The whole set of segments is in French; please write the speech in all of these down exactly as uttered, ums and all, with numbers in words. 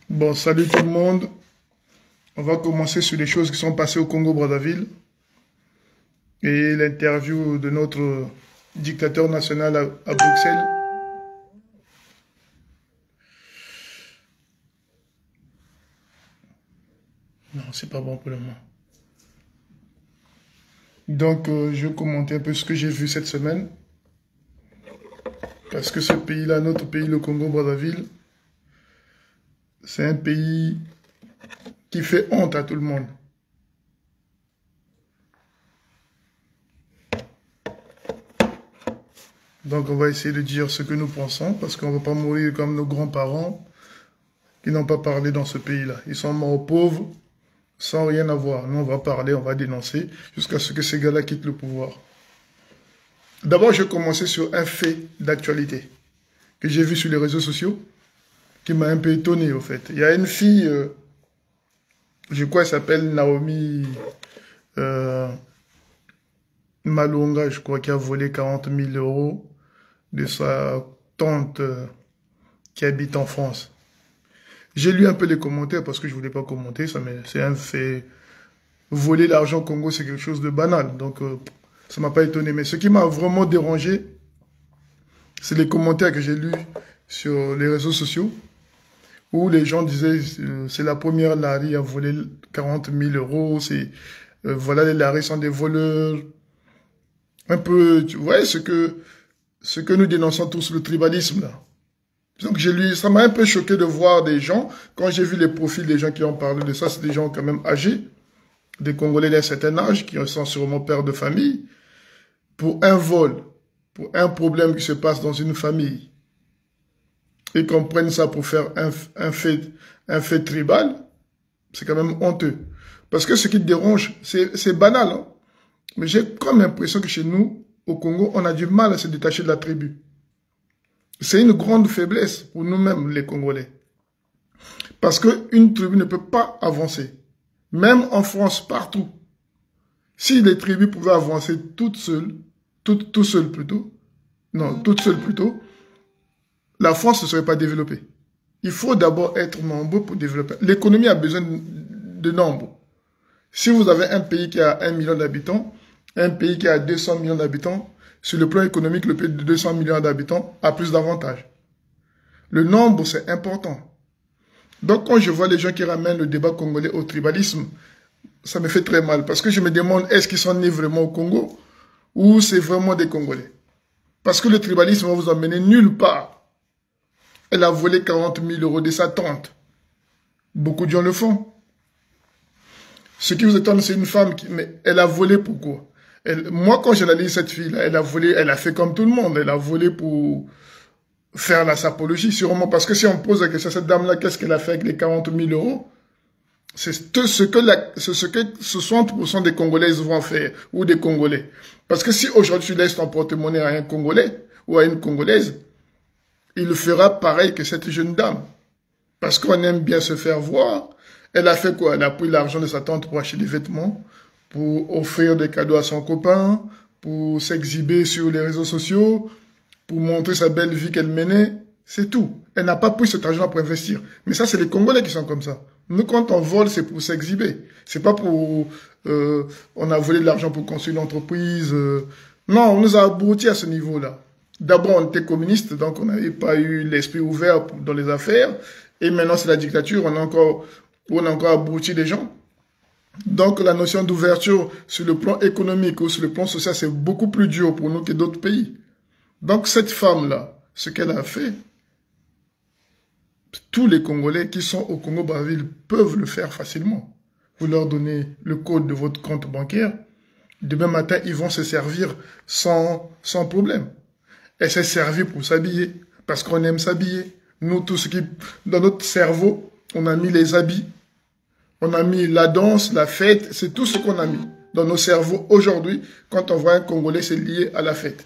Bon, salut tout le monde. On va commencer sur les choses qui sont passées au Congo-Brazzaville et l'interview de notre dictateur national à, à Bruxelles. Non, c'est pas bon pour le moment. Donc, euh, je vais commenter un peu ce que j'ai vu cette semaine. Parce que ce pays-là, notre pays, le Congo-Brazzaville, c'est un pays qui fait honte à tout le monde. Donc on va essayer de dire ce que nous pensons, parce qu'on ne va pas mourir comme nos grands-parents qui n'ont pas parlé dans ce pays-là. Ils sont morts pauvres, sans rien avoir. Nous, on va parler, on va dénoncer, jusqu'à ce que ces gars-là quittent le pouvoir. D'abord, je vais commencer sur un fait d'actualité que j'ai vu sur les réseaux sociaux, qui m'a un peu étonné, au fait. Il y a une fille, euh, je crois qu'elle s'appelle Naomi euh, Malonga, je crois, qui a volé quarante mille euros de sa tante euh, qui habite en France. J'ai lu un peu les commentaires parce que je ne voulais pas commenter, ça, mais c'est un fait. Voler l'argent au Congo, c'est quelque chose de banal, donc euh, ça ne m'a pas étonné. Mais ce qui m'a vraiment dérangé, c'est les commentaires que j'ai lus sur les réseaux sociaux, où les gens disaient euh, c'est la première Larry à voler quarante mille euros, c'est euh, voilà, les Larry sont des voleurs. Un peu, tu vois, ce que, ce que nous dénonçons tous, le tribalisme, là. Donc, j'ai lu, ça m'a un peu choqué de voir des gens, quand j'ai vu les profils des gens qui ont parlé de ça, c'est des gens quand même âgés, des Congolais d'un certain âge, qui sont sûrement pères de famille, pour un vol, pour un problème qui se passe dans une famille, et qu'on prenne ça pour faire un, un, fait, un fait tribal, c'est quand même honteux. Parce que ce qui te dérange, c'est banal, hein. Mais j'ai comme l'impression que chez nous, au Congo, on a du mal à se détacher de la tribu. C'est une grande faiblesse pour nous-mêmes, les Congolais. Parce qu'une tribu ne peut pas avancer. Même en France, partout. Si les tribus pouvaient avancer toutes seules, toutes, tout seules plutôt, non, toutes seules plutôt, la France ne serait pas développée. Il faut d'abord être nombreux pour développer. L'économie a besoin de nombre. Si vous avez un pays qui a un million d'habitants, un pays qui a deux cents millions d'habitants, sur le plan économique, le pays de deux cents millions d'habitants a plus d'avantages. Le nombre, c'est important. Donc, quand je vois les gens qui ramènent le débat congolais au tribalisme, ça me fait très mal. Parce que je me demande, est-ce qu'ils sont nés vraiment au Congo ou c'est vraiment des Congolais? Parce que le tribalisme va vous emmener nulle part. Elle a volé quarante mille euros de sa tante. Beaucoup de gens le font. Ce qui vous étonne, c'est une femme qui... Mais elle a volé pourquoi? Elle, moi, quand j'analyse cette fille-là, elle a volé, elle a fait comme tout le monde. Elle a volé pour faire la sapologie, sûrement. Parce que si on pose la question à cette dame-là, qu'est-ce qu'elle a fait avec les quarante mille euros? C'est ce que, la, ce que soixante pour cent des Congolaises vont faire, ou des Congolais. Parce que si aujourd'hui tu laisses ton porte-monnaie à un Congolais, ou à une Congolaise, il fera pareil que cette jeune dame. Parce qu'on aime bien se faire voir. Elle a fait quoi? Elle a pris l'argent de sa tante pour acheter des vêtements, pour offrir des cadeaux à son copain, pour s'exhiber sur les réseaux sociaux, pour montrer sa belle vie qu'elle menait. C'est tout. Elle n'a pas pris cet argent pour investir. Mais ça, c'est les Congolais qui sont comme ça. Nous, quand on vole, c'est pour s'exhiber. C'est pas pour... Euh, on a volé de l'argent pour construire une entreprise. Euh, non, on nous a abrutis à ce niveau-là. D'abord, on était communiste, donc on n'avait pas eu l'esprit ouvert dans les affaires. Et maintenant, c'est la dictature. On a encore... on a encore abruti les gens. Donc, la notion d'ouverture sur le plan économique ou sur le plan social, c'est beaucoup plus dur pour nous que d'autres pays. Donc, cette femme-là, ce qu'elle a fait, tous les Congolais qui sont au Congo-Brazzaville peuvent le faire facilement. Vous leur donnez le code de votre compte bancaire. Demain matin, ils vont se servir sans, sans problème. Elle s'est servie pour s'habiller, parce qu'on aime s'habiller. Nous, tout ce qui, dans notre cerveau, on a mis les habits. On a mis la danse, la fête, c'est tout ce qu'on a mis dans nos cerveaux aujourd'hui. Quand on voit un Congolais, c'est lié à la fête.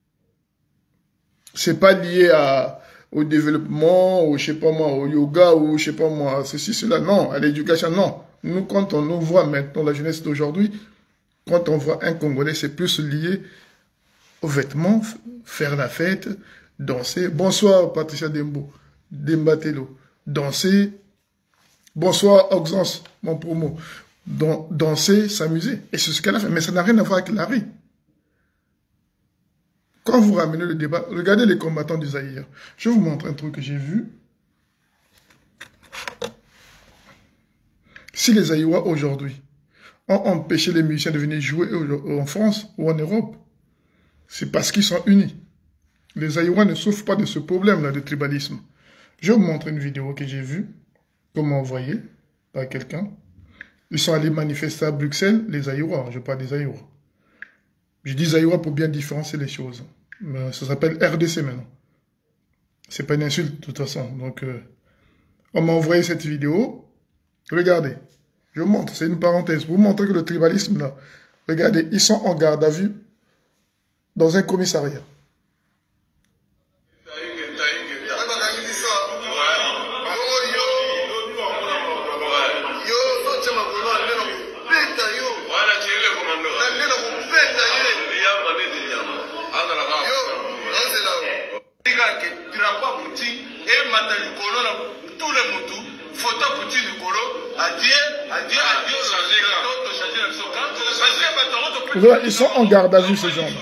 C'est pas lié à, au développement, au, je sais pas moi, au yoga, ou je sais pas moi, ceci, cela. Non, à l'éducation, non. Nous, quand on nous voit maintenant, la jeunesse d'aujourd'hui, quand on voit un Congolais, c'est plus lié aux vêtements, faire la fête, danser. Bonsoir, Patricia Dembo, Dembatelo. Danser, Bonsoir, Auxence, mon promo. Dan- danser, s'amuser. Et c'est ce qu'elle a fait. Mais ça n'a rien à voir avec Larry. Quand vous ramenez le débat, regardez les combattants du Zaïre. Je vais vous montrer un truc que j'ai vu. Si les Zaïrois aujourd'hui ont empêché les musiciens de venir jouer en France ou en Europe, c'est parce qu'ils sont unis. Les Zaïrois ne souffrent pas de ce problème-là de tribalisme. Je vais vous montrer une vidéo que j'ai vue, qu'on m'a envoyée par quelqu'un. Ils sont allés manifester à Bruxelles, les Zaïrois, je parle des Zaïrois. Je dis Zaïrois pour bien différencier les choses. Mais ça s'appelle R D C maintenant. C'est pas une insulte de toute façon. Donc, euh, on m'a envoyé cette vidéo. Regardez. Je vous montre, c'est une parenthèse. Pour vous montrer que le tribalisme là, regardez, ils sont en garde à vue dans un commissariat. Voilà, ils sont en garde à vue, ces gens-là.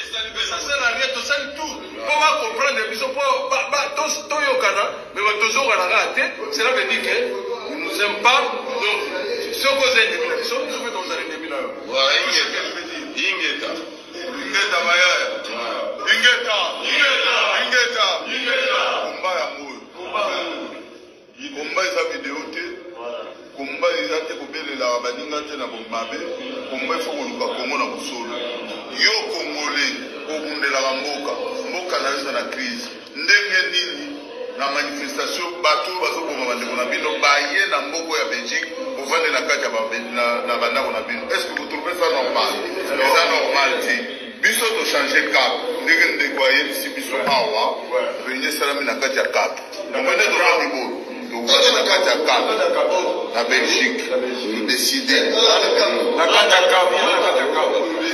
Cela veut dire qu'ils ne nous aiment pas. Donc, ce que vous avez dit, ce que vous avez dit, Ingeta. Ingeta Maya. Ingeta. Ingeta. Ingeta. Ingeta. Combat ya moyo. Combat eza vidéo te. Combat eza te kobelela baninga te na bombabe. Combat il faut koluka Congo na busolo. Yo Congolais obundelaka mboka. Mboka na yo na crise. Ndenge nini na manifestation bato bazoboma bandeko na bino baye na mboko ya Belgique ovande na kati na bandako na bino. Est-ce que vous trouvez ça normal? Eza normal te. Biso to changer cap. Ndenge ndeko aye ici biso awa. Réunion salami na kati ya cap. Omone to randi bo. Donc na kati ya cap. Na Belgique. Nous décider. Na kati ya cap. Na kati ya cap.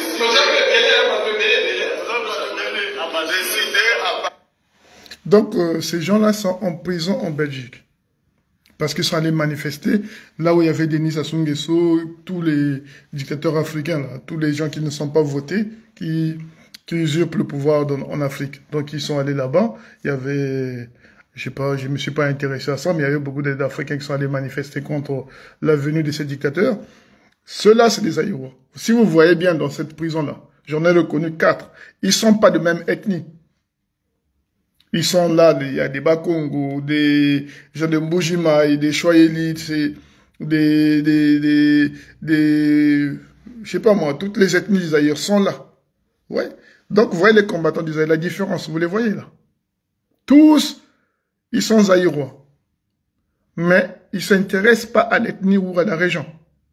Décider à Donc, euh, ces gens-là sont en prison en Belgique. Parce qu'ils sont allés manifester là où il y avait Denis Sassou Nguesso, tous les dictateurs africains, là, tous les gens qui ne sont pas votés, qui, qui usurpent le pouvoir dans, en Afrique. Donc, ils sont allés là-bas. Il y avait, je sais pas, je me suis pas intéressé à ça, mais il y avait beaucoup d'Africains qui sont allés manifester contre la venue de ces dictateurs. Ceux-là, c'est des Zaïrois. Si vous voyez bien dans cette prison-là, j'en ai reconnu quatre. Ils sont pas de même ethnie. Ils sont là, il y a des Bakongo, des gens de Mbujima, des Choyélites, des, des, des, des, je sais pas moi, toutes les ethnies du Zaïre sont là. Ouais. Donc, vous voyez les combattants du Zaïre, la différence, vous les voyez là. Tous, ils sont Zaïrois. Mais, ils s'intéressent pas à l'ethnie ou à la région.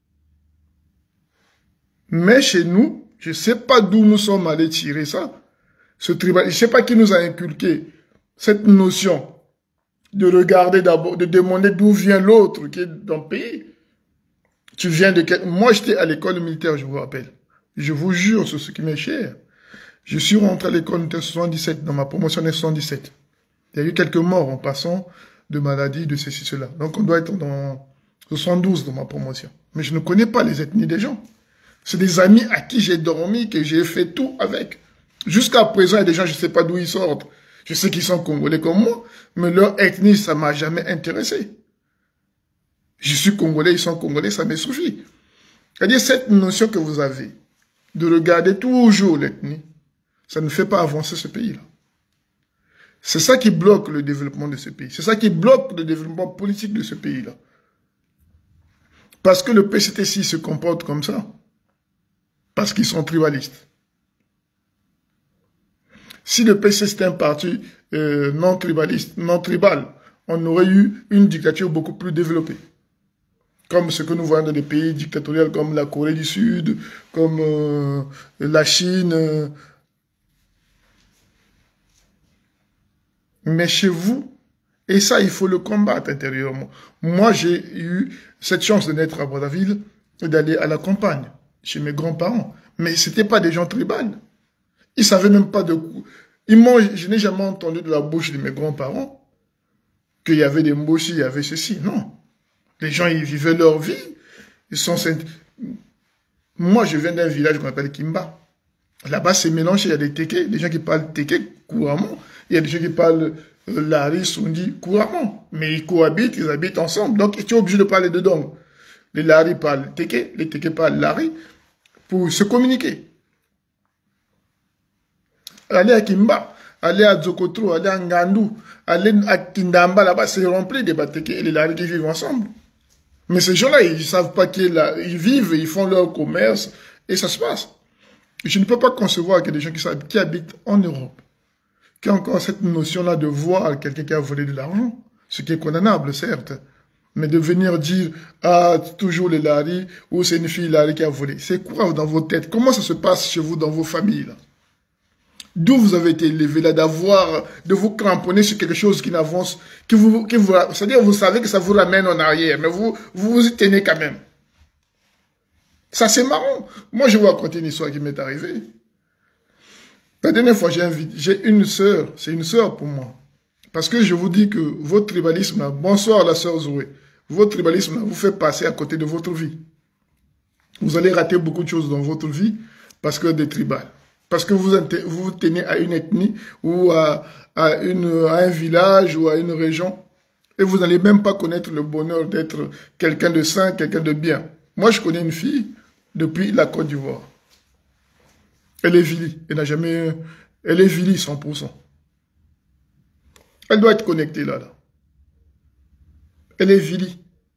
Mais chez nous, je sais pas d'où nous sommes allés tirer ça. Ce tribal, je sais pas qui nous a inculqué cette notion de regarder d'abord, de demander d'où vient l'autre qui est dans le pays. Tu viens de quel... Moi, j'étais à l'école militaire, je vous rappelle. Je vous jure, sur ce qui m'est cher. Je suis rentré à l'école en soixante-dix-sept, dans ma promotion en soixante-dix-sept. Il y a eu quelques morts en passant de maladies, de ceci, cela. Donc, on doit être dans soixante-douze dans ma promotion. Mais je ne connais pas les ethnies des gens. C'est des amis à qui j'ai dormi, que j'ai fait tout avec. Jusqu'à présent, il y a des gens, je ne sais pas d'où ils sortent. Je sais qu'ils sont congolais comme moi, mais leur ethnie, ça m'a jamais intéressé. Je suis congolais, ils sont congolais, ça me suffit. C'est-à-dire, cette notion que vous avez de regarder toujours l'ethnie, ça ne fait pas avancer ce pays-là. C'est ça qui bloque le développement de ce pays. C'est ça qui bloque le développement politique de ce pays-là. Parce que le P C T C se comporte comme ça. Parce qu'ils sont tribalistes. Si le P C C était un parti euh, non tribaliste, non tribal, on aurait eu une dictature beaucoup plus développée. Comme ce que nous voyons dans des pays dictatoriaux comme la Corée du Sud, comme euh, la Chine. Euh. Mais chez vous, et ça, il faut le combattre intérieurement. Moi, j'ai eu cette chance de naître à Brazzaville et d'aller à la campagne, chez mes grands-parents. Mais ce n'étaient pas des gens tribales. Ils savaient même pas de quoi. Ils m'ont, je n'ai jamais entendu de la bouche de mes grands-parents qu'il y avait des Mboshi, il y avait ceci. Non. Les gens, ils vivaient leur vie. Ils sont... Moi, je viens d'un village qu'on appelle Kimba. Là-bas, c'est mélangé. Il y a des Téké, des gens qui parlent Téké couramment. Il y a des gens qui parlent euh, Lari, Sundi couramment. Mais ils cohabitent, ils habitent ensemble. Donc, tu es obligé de parler dedans. Les Lari parlent Téké, les Téké parlent Lari pour se communiquer. Aller à Kimba, aller à Dzokotro, aller à Ngandou, aller à Kindamba, là-bas, c'est rempli des Téké et les Lari qui vivent ensemble. Mais ces gens-là, ils ne savent pas qu'ils ils vivent, ils font leur commerce et ça se passe. Je ne peux pas concevoir qu'il y ait des gens qui, qui habitent en Europe, qui ont encore cette notion-là de voir quelqu'un qui a volé de l'argent, ce qui est condamnable, certes. Mais de venir dire, ah, toujours les Lari, ou c'est une fille Lari qui a volé. C'est quoi dans vos têtes? Comment ça se passe chez vous, dans vos familles, là? D'où vous avez été élevé, là, d'avoir, de vous cramponner sur quelque chose qui n'avance, qui vous, qui vous, c'est-à-dire, vous savez que ça vous ramène en arrière, mais vous, vous vous y tenez quand même. Ça, c'est marrant. Moi, je vais raconter une histoire qui m'est arrivée. La dernière fois, j'ai j'ai une sœur. C'est une sœur pour moi. Parce que je vous dis que votre tribalisme, là, bonsoir la sœur Zoé, votre tribalisme là, vous fait passer à côté de votre vie. Vous allez rater beaucoup de choses dans votre vie parce que des tribales. Parce que vous vous tenez à une ethnie ou à, à, une, à un village ou à une région. Et vous n'allez même pas connaître le bonheur d'être quelqu'un de sain, quelqu'un de bien. Moi, je connais une fille depuis la Côte d'Ivoire. Elle est Vili. Elle n'a jamais... Elle est Vili cent pour cent. Elle doit être connectée là, là. Elle est Vili.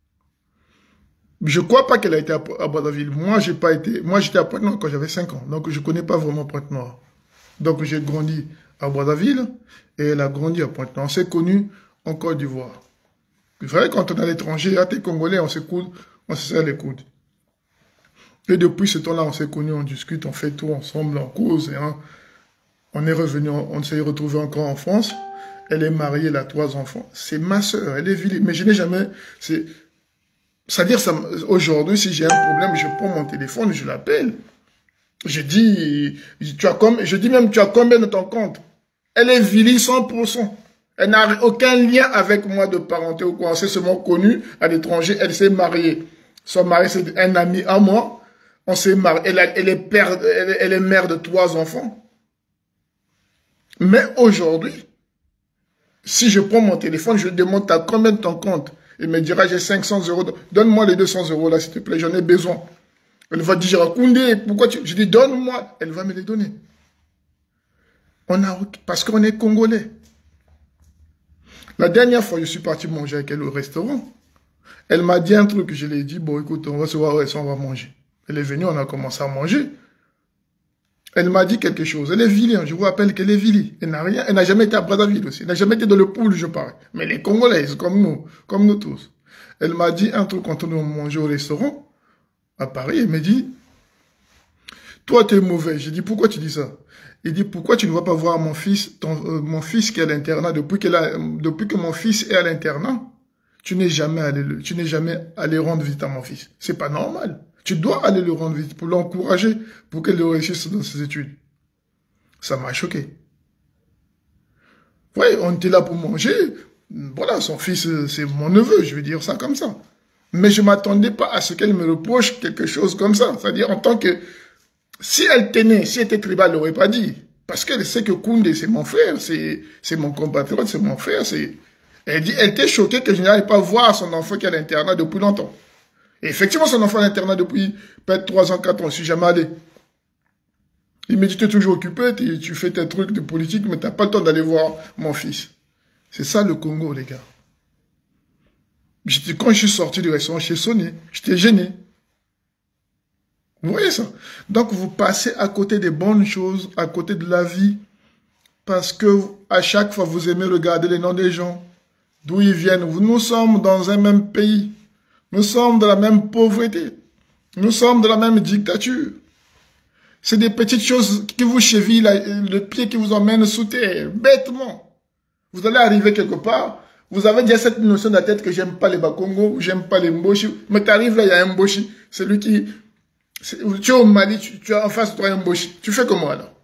Je ne crois pas qu'elle a été à, à Brazzaville. Moi, j'ai pas été... Moi, j'étais à Pointe-Noire quand j'avais cinq ans. Donc, je ne connais pas vraiment Pointe-Noire. Donc, j'ai grandi à Brazzaville et elle a grandi à Pointe-Noire. On s'est connus en Côte d'Ivoire. C'est vrai, quand on est à l'étranger, à tes Congolais, on s'écoute, on se serre les coudes. Et depuis ce temps-là, on s'est connus, on discute, on fait tout ensemble, on cause. Et hein, on est revenu, on, on s'est retrouvé encore en France. Elle est mariée, elle a trois enfants. C'est ma sœur, elle est Vili. Mais je n'ai jamais... C'est-à-dire, aujourd'hui, si j'ai un problème, je prends mon téléphone, je l'appelle. Je dis, tu as comme, je dis même, tu as combien de ton compte? Elle est Vili cent pour cent. Elle n'a aucun lien avec moi de parenté ou quoi. On s'est seulement connus à l'étranger. Elle s'est mariée. Son mari, c'est un ami à moi. On s'est marié. Elle, elle, est père, elle, elle est mère de trois enfants. Mais aujourd'hui, si je prends mon téléphone, je lui demande t'as combien de ton compte? Il me dira j'ai cinq cents euros. Donne-moi les deux cents euros là, s'il te plaît, j'en ai besoin. Elle va dire Koundé, pourquoi tu... Je dis donne-moi. Elle va me les donner. On a... Parce qu'on est Congolais. La dernière fois, je suis parti manger avec elle au restaurant. Elle m'a dit un truc, je lui ai dit, bon, écoute, on va se voir, on va manger. Elle est venue, on a commencé à manger. Elle m'a dit quelque chose. Elle est Vili, je vous rappelle qu'elle est Vili. Elle n'a rien, elle n'a jamais été à Brazzaville aussi. Elle n'a jamais été dans le pool, je parle. Mais les Congolaises, comme nous, comme nous tous. Elle m'a dit un truc quand on a mangé au restaurant, à Paris, elle m'a dit, toi, tu es mauvais. J'ai dit, pourquoi tu dis ça? Il dit, pourquoi tu ne vas pas voir mon fils, ton, euh, mon fils qui est à l'internat, depuis, depuis que mon fils est à l'internat, tu n'es jamais allé, tu n'es jamais allé rendre visite à mon fils. C'est pas normal. Tu dois aller le rendre visite pour l'encourager, pour qu'il réussisse dans ses études. Ça m'a choqué. Oui, on était là pour manger. Voilà, son fils, c'est mon neveu, je vais dire ça comme ça. Mais je ne m'attendais pas à ce qu'elle me reproche quelque chose comme ça. C'est-à-dire en tant que... Si elle tenait, si elle était tribale, elle n'aurait pas dit. Parce qu'elle sait que Koundé, c'est mon frère, c'est mon compatriote, c'est mon frère. Elle dit, elle était choquée que je n'arrive pas voir son enfant qui est à l'internat depuis longtemps. Et effectivement, son enfant est à l'internat depuis peut-être trois ans, quatre ans, je ne suis jamais allé. Il me dit, tu es toujours occupé, tu fais tes trucs de politique, mais tu n'as pas le temps d'aller voir mon fils. C'est ça le Congo, les gars. Quand je suis sorti du restaurant, j'ai sonné, j'étais gêné. Vous voyez ça? Donc, vous passez à côté des bonnes choses, à côté de la vie, parce que à chaque fois, vous aimez regarder les noms des gens, d'où ils viennent. Nous sommes dans un même pays. Nous sommes de la même pauvreté. Nous sommes de la même dictature. C'est des petites choses qui vous chevillent le pied qui vous emmène sous terre, bêtement. Vous allez arriver quelque part, vous avez déjà cette notion de la tête que j'aime pas les Bakongo, j'aime pas les Mboshi. Mais tu arrives là, il y a un Mboshi, celui qui... Tu es au Mali, tu, tu as en face de toi un Mboshi. Tu fais comment alors?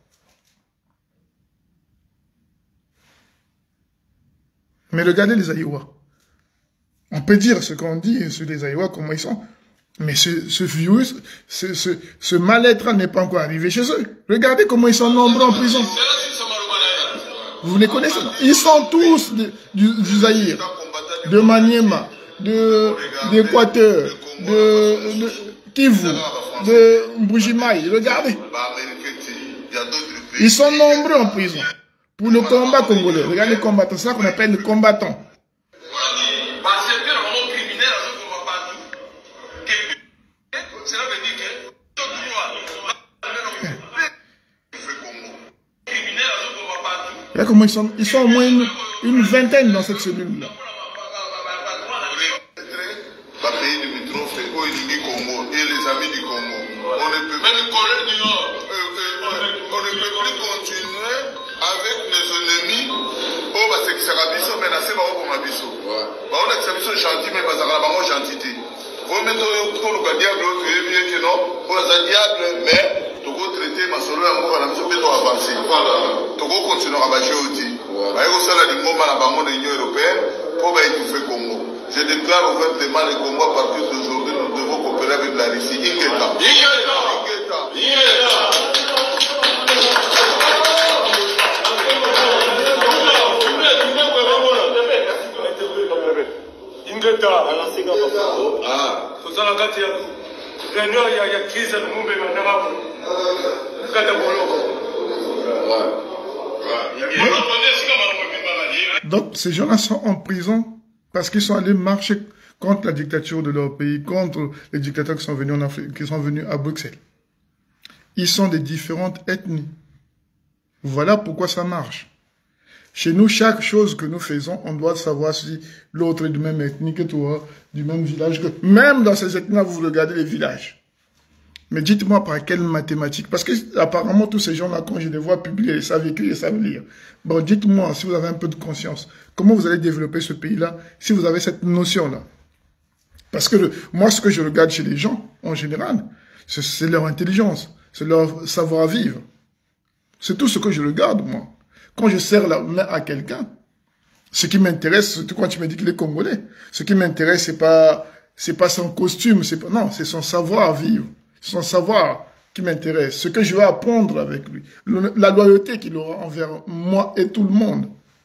Mais regardez les Aïwa. On peut dire ce qu'on dit sur les Aïwa, comment ils sont. Mais ce, ce virus, ce, ce, ce mal-être n'est pas encore arrivé chez eux. Regardez comment ils sont nombreux en prison. Vous les connaissez? Ils sont tous de, du, du Zaïre, de Maniema, de d'Équateur, de, de Kivu, de Mbujimaï. Regardez. Ils sont nombreux en prison pour le combat congolais. Regardez les combattants, c'est ça qu'on appelle les combattants. Regarde comment ils sont, ils sont au moins une, une vingtaine dans cette cellule-là. Je déclare ouvertement les combats à partir d'aujourd'hui, nous devons coopérer avec la Russie. Ingeta. Donc, ces gens-là sont en prison parce qu'ils sont allés marcher contre la dictature de leur pays, contre les dictateurs qui sont venus en Afrique, qui sont venus à Bruxelles. Ils sont des différentes ethnies. Voilà pourquoi ça marche. Chez nous, chaque chose que nous faisons, on doit savoir si l'autre est du même ethnie que toi, du même village que... Même dans ces ethnies-là, vous regardez les villages. Mais dites-moi par quelle mathématique, parce que apparemment tous ces gens-là, quand je les vois publier, ils savent écrire, ils savent lire. Bon, dites-moi, si vous avez un peu de conscience, comment vous allez développer ce pays-là, si vous avez cette notion-là? Parce que le, moi, ce que je regarde chez les gens, en général, c'est leur intelligence, c'est leur savoir-vivre. C'est tout ce que je regarde, moi. Quand je serre la main à quelqu'un, ce qui m'intéresse, surtout quand tu me dis qu'il est congolais, ce qui m'intéresse, c'est pas, c'est pas son costume, c'est pas, non, c'est son savoir-vivre. C'est son savoir qui m'intéresse, ce que je vais apprendre avec lui, le, la loyauté qu'il aura envers moi et tout le monde.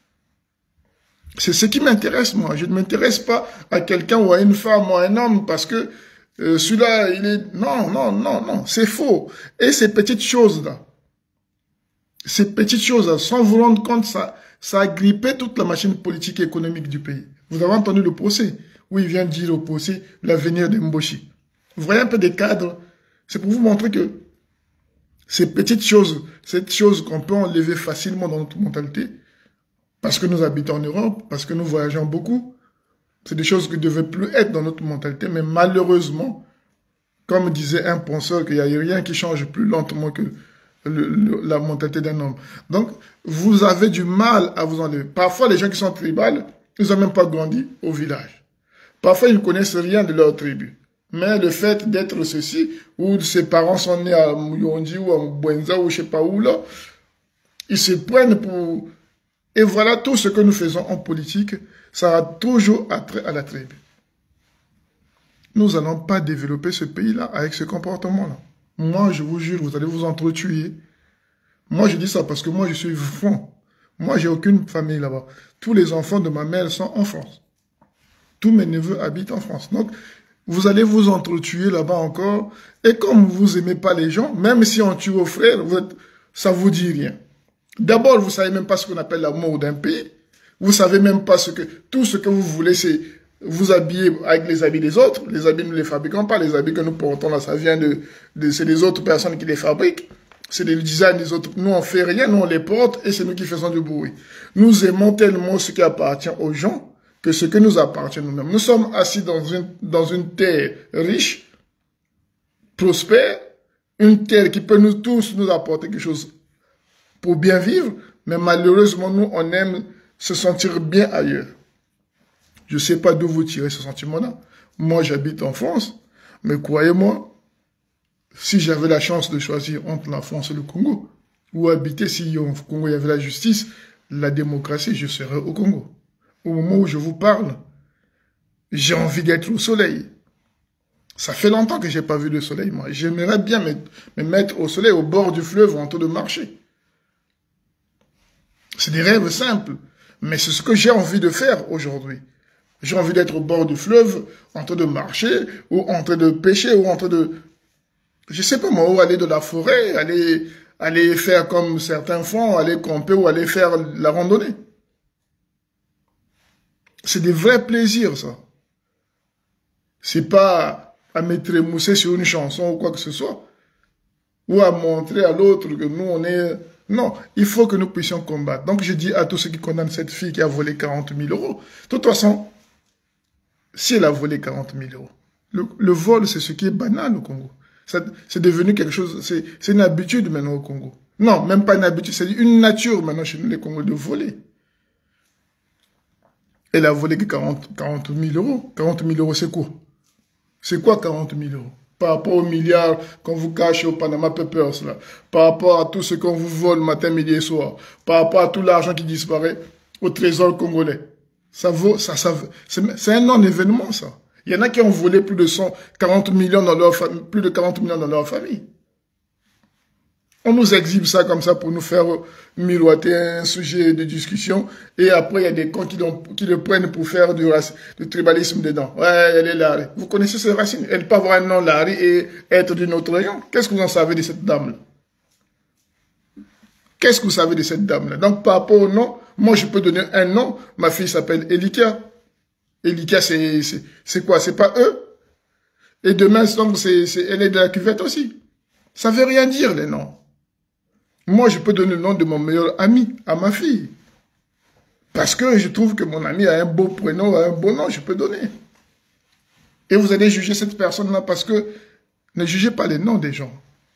C'est ce qui m'intéresse, moi. Je ne m'intéresse pas à quelqu'un ou à une femme ou à un homme parce que euh, celui-là, il est... Non, non, non, non, c'est faux. Et ces petites choses-là, ces petites choses-là, sans vous rendre compte, ça, ça a grippé toute la machine politique et économique du pays. Vous avez entendu le procès, où il vient dire au procès l'avenir de Mboshi. Vous voyez un peu des cadres. C'est pour vous montrer que ces petites choses, cette chose qu'on peut enlever facilement dans notre mentalité, parce que nous habitons en Europe, parce que nous voyageons beaucoup, c'est des choses qui ne devaient plus être dans notre mentalité, mais malheureusement, comme disait un penseur, qu'il n'y a rien qui change plus lentement que le, le, la mentalité d'un homme. Donc, vous avez du mal à vous enlever. Parfois, les gens qui sont tribales, ils n'ont même pas grandi au village. Parfois, ils ne connaissent rien de leur tribu. Mais le fait d'être ceci, où ses parents sont nés à Mouyondi ou à Mbwenza ou je ne sais pas où là, ils se prennent pour... Et voilà tout ce que nous faisons en politique, ça a toujours attrait à la tribu. Nous n'allons pas développer ce pays-là avec ce comportement-là. Moi, je vous jure, vous allez vous entretuer. Moi, je dis ça parce que moi, je suis franc. Moi, j'ai aucune famille là-bas. Tous les enfants de ma mère sont en France. Tous mes neveux habitent en France. Donc, vous allez vous entretuer là-bas encore. Et comme vous aimez pas les gens, même si on tue vos frères, vous êtes, ça vous dit rien. D'abord, vous savez même pas ce qu'on appelle l'amour d'un pays. Vous savez même pas ce que, tout ce que vous voulez, c'est vous habiller avec les habits des autres. Les habits, nous les fabriquons pas. Les habits que nous portons là, ça vient de, de c'est les autres personnes qui les fabriquent. C'est le design des autres. Nous, on fait rien, nous, on les porte et c'est nous qui faisons du bruit. Nous aimons tellement ce qui appartient aux gens que ce que nous appartient nous-mêmes. Nous sommes assis dans une, dans une terre riche, prospère, une terre qui peut nous tous nous apporter quelque chose pour bien vivre, mais malheureusement, nous, on aime se sentir bien ailleurs. Je ne sais pas d'où vous tirez ce sentiment-là. Moi, j'habite en France, mais croyez-moi, si j'avais la chance de choisir entre la France et le Congo, ou habiter, si au Congo il y avait la justice, la démocratie, je serais au Congo. Au moment où je vous parle, J'ai envie d'être au soleil. Ça fait longtemps que j'ai pas vu le soleil, moi. J'aimerais bien me, me mettre au soleil, au bord du fleuve, en train de marcher. C'est des rêves simples. Mais c'est ce que j'ai envie de faire aujourd'hui. J'ai envie d'être au bord du fleuve, en train de marcher, ou en train de pêcher, ou en train de... Je sais pas moi, ou aller de la forêt, aller, aller faire comme certains font, aller camper, ou aller faire la randonnée. C'est des vrais plaisirs, ça. C'est pas à m'étremousser sur une chanson ou quoi que ce soit. Ou à montrer à l'autre que nous, on est... Non, il faut que nous puissions combattre. Donc, je dis à tous ceux qui condamnent cette fille qui a volé quarante mille euros, de toute façon, si elle a volé quarante mille euros, le, le vol, c'est ce qui est banal au Congo. C'est devenu quelque chose, c'est une habitude maintenant au Congo. Non, même pas une habitude, c'est une nature maintenant chez nous, les Congolais, de voler. Elle a volé que quarante mille euros. quarante mille euros, c'est quoi? C'est quoi quarante mille euros? Par rapport aux milliards qu'on vous cache au Panama Papers, là, par rapport à tout ce qu'on vous vole matin, midi et soir, par rapport à tout l'argent qui disparaît au trésor congolais. Ça vaut, ça, ça, c'est un non-événement, ça. Il y en a qui ont volé plus de cent quarante millions dans leur famille, plus de quarante millions dans leur famille. On nous exhibe ça comme ça pour nous faire miroiter un sujet de discussion. Et après, il y a des cons qui, qui le prennent pour faire du, du tribalisme dedans. Ouais, elle est Larry. Vous connaissez ces racines? Elle peut avoir un nom Larry et être d'une autre région. Qu'est-ce que vous en savez de cette dame-là? Qu'est-ce que vous savez de cette dame-là? Donc, par rapport au nom, moi, je peux donner un nom. Ma fille s'appelle Elika. Elika, c'est quoi? C'est pas eux? Et demain, donc, c'est elle est de la cuvette aussi. Ça veut rien dire, les noms. Moi, je peux donner le nom de mon meilleur ami à ma fille. Parce que je trouve que mon ami a un beau prénom, a un beau nom, je peux donner. Et vous allez juger cette personne-là parce que ne jugez pas les noms des gens.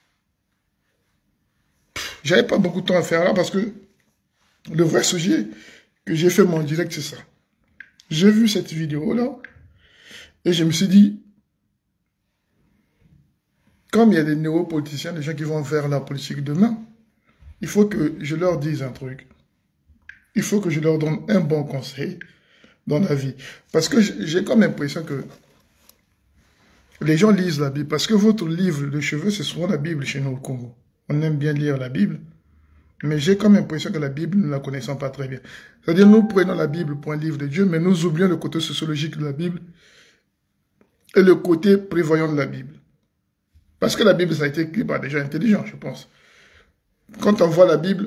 J'avais pas beaucoup de temps à faire là parce que le vrai sujet que j'ai fait mon direct, c'est ça. J'ai vu cette vidéo-là et je me suis dit, comme il y a des néo-politiciens, des gens qui vont faire la politique demain, il faut que je leur dise un truc. Il faut que je leur donne un bon conseil dans la vie. Parce que j'ai comme l'impression que les gens lisent la Bible. Parce que votre livre de cheveux, c'est souvent la Bible chez nous au Congo. On aime bien lire la Bible. Mais j'ai comme l'impression que la Bible, nous ne la connaissons pas très bien. C'est-à-dire, nous prenons la Bible pour un livre de Dieu, mais nous oublions le côté sociologique de la Bible et le côté prévoyant de la Bible. Parce que la Bible, ça a été écrit par des gens intelligents, je pense. Quand on voit la Bible,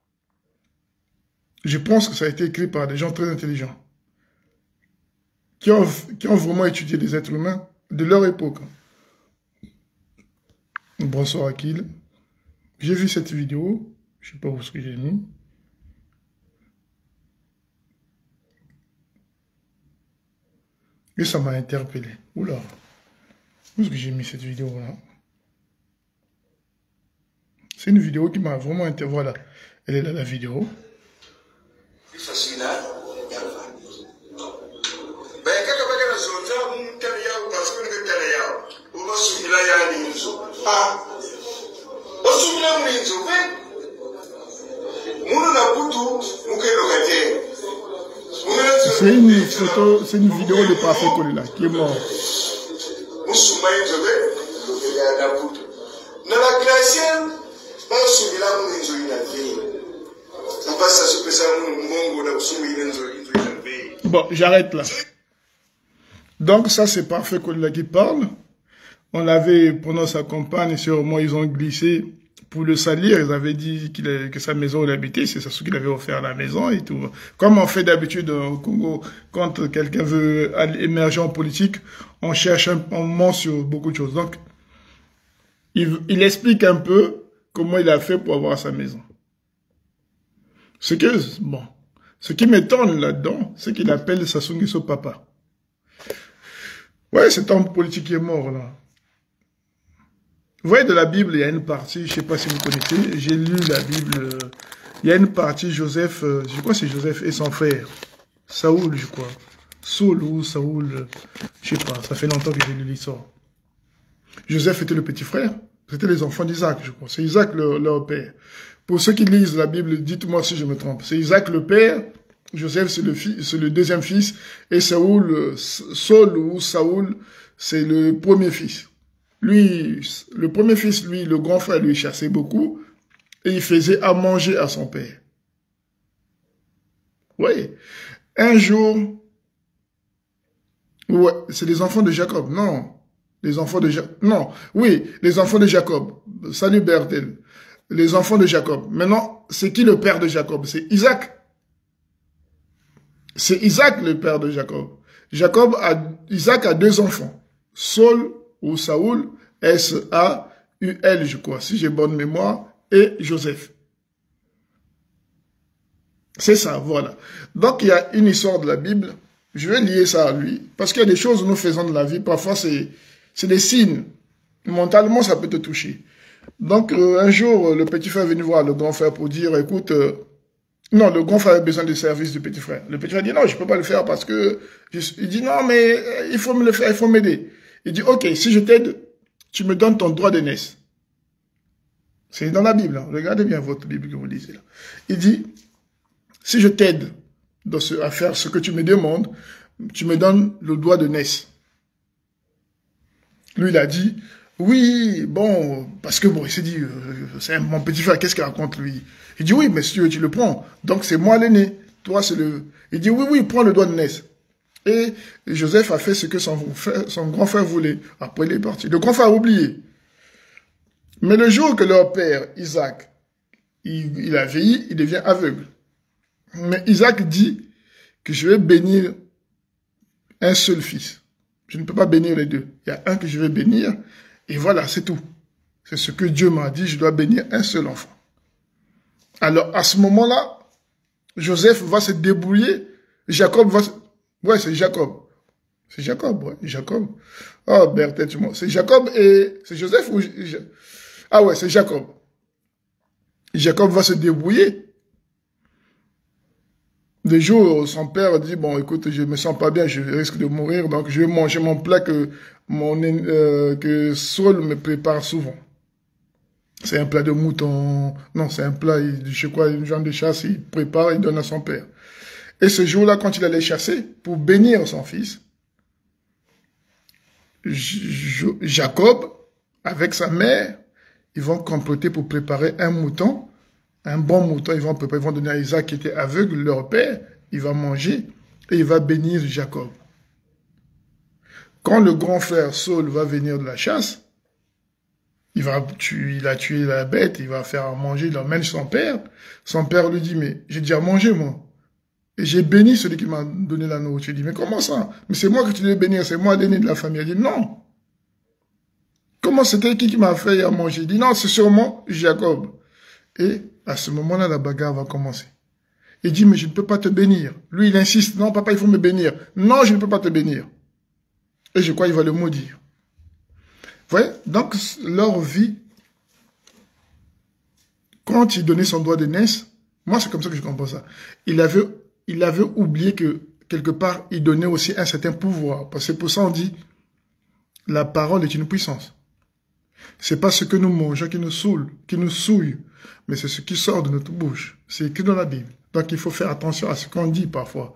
je pense que ça a été écrit par des gens très intelligents, qui ont, qui ont vraiment étudié les êtres humains de leur époque. Bonsoir Akil. J'ai vu cette vidéo, je ne sais pas où ce que j'ai mis. Et ça m'a interpellé. Oula, où est-ce que j'ai mis cette vidéo-là? C'est une vidéo qui m'a vraiment interpellé. Voilà, elle est là, la vidéo. C'est une photo, c'est une vidéo de Parfait Kolela qui est mort. Bon, j'arrête là. Donc ça c'est Parfait Kolela qui parle. On l'avait, pendant sa campagne, sûrement ils ont glissé pour le salir. Ils avaient dit qu'il a, que sa maison où il habitait, c'est ce qu'il avait offert à la maison et tout. Comme on fait d'habitude au Congo, quand quelqu'un veut émerger en politique, on cherche, un, on ment sur beaucoup de choses. Donc, il, il explique un peu comment il a fait pour avoir sa maison. Ce que, bon, ce qui m'étonne là-dedans, c'est qu'il appelle Sassou Nguesso papa. Ouais, cet homme politique qui est mort là. Vous voyez, de la Bible, il y a une partie, je ne sais pas si vous connaissez, j'ai lu la Bible, il y a une partie, Joseph, je crois que c'est Joseph et son frère, Saoul, je crois. Saul ou Saoul, je ne sais pas, ça fait longtemps que j'ai lu l'histoire. Joseph était le petit frère, c'était les enfants d'Isaac, je crois. C'est Isaac le, leur père. Pour ceux qui lisent la Bible, dites-moi si je me trompe. C'est Isaac le père, Joseph, c'est le, fils, le deuxième fils. Et Saoul, Saul ou Saoul, c'est le premier fils. Lui, le premier fils, lui, le grand frère, lui chassait beaucoup. Et il faisait à manger à son père. Oui. Un jour, ouais, c'est les enfants de Jacob. Non. Les enfants de Jacob. Non. Oui, les enfants de Jacob. Salut Bertel. Les enfants de Jacob. Maintenant, c'est qui le père de Jacob? C'est Isaac. C'est Isaac le père de Jacob. Jacob a, Isaac a deux enfants. Saul ou Saoul, S A U L, je crois, si j'ai bonne mémoire, et Joseph. C'est ça, voilà. Donc, il y a une histoire de la Bible. Je vais lier ça à lui. Parce qu'il y a des choses que nous faisons de la vie. Parfois, c'est des signes. Mentalement, ça peut te toucher. Donc, euh, un jour, le petit frère est venu voir le grand frère pour dire, écoute, euh, non, le grand frère a besoin du service du petit frère. Le petit frère dit, non, je ne peux pas le faire parce que... Je... Il dit, non, mais euh, il faut me le faire, il faut m'aider. Il dit, ok, si je t'aide, tu me donnes ton droit d'aînesse. C'est dans la Bible. Hein. Regardez bien votre Bible que vous lisez là. Il dit, si je t'aide à faire ce que tu me demandes, tu me donnes le droit d'aînesse. Lui, il a dit, oui, bon, parce que bon, il s'est dit, euh, c'est mon petit frère, qu'est-ce qu'il raconte lui? Il dit, oui, mais si tu veux, tu le prends. Donc, c'est moi l'aîné. Toi, c'est le... Il dit, oui, oui, prends le droit d'aînesse. Et Joseph a fait ce que son, frère, son grand frère voulait. Après, il est parti. Le grand frère a oublié. Mais le jour que leur père, Isaac, il, il a vieilli, il devient aveugle. Mais Isaac dit que je vais bénir un seul fils. Je ne peux pas bénir les deux. Il y a un que je vais bénir. Et voilà, c'est tout. C'est ce que Dieu m'a dit. Je dois bénir un seul enfant. Alors, à ce moment-là, Joseph va se débrouiller. Jacob va se... Ouais, c'est Jacob. C'est Jacob, ouais. Jacob. Oh, Berthet, tu m'as... C'est Jacob et... C'est Joseph ou... Ah ouais, c'est Jacob. Jacob va se débrouiller. Le jour où son père dit, bon, écoute, je me sens pas bien, je risque de mourir, donc je vais manger mon plat que, mon, euh, que Saul me prépare souvent. C'est un plat de mouton, non, c'est un plat, je crois, une genre de chasse, il prépare, il donne à son père. Et ce jour-là, quand il allait chasser, pour bénir son fils, Jacob, avec sa mère, ils vont comploter pour préparer un mouton, un bon mouton, ils vont préparer, ils vont donner à Isaac qui était aveugle, leur père, il va manger et il va bénir Jacob. Quand le grand frère Saul va venir de la chasse, il va tuer, il a tué la bête, il va faire à manger, il emmène son père. Son père lui dit, mais j'ai déjà mangé moi. Et j'ai béni celui qui m'a donné la nourriture. Il dit, mais comment ça? Mais c'est moi que tu devais bénir, c'est moi l'aîné de la famille. Il dit, non. Comment c'était qui qui m'a fait à manger? Il dit, non, c'est sûrement Jacob. Et à ce moment-là, la bagarre va commencer. Il dit, mais je ne peux pas te bénir. Lui, il insiste, non, papa, il faut me bénir. Non, je ne peux pas te bénir. Et je crois qu'il va le maudire. Vous voyez? Donc, leur vie, quand il donnait son droit d'aînesse, moi, c'est comme ça que je comprends ça. Il avait, il avait oublié que, quelque part, il donnait aussi un certain pouvoir. Parce que pour ça, on dit, la parole est une puissance. C'est pas ce que nous mangeons qui nous saoule, qui nous souille, mais c'est ce qui sort de notre bouche. C'est écrit dans la Bible. Donc, il faut faire attention à ce qu'on dit parfois.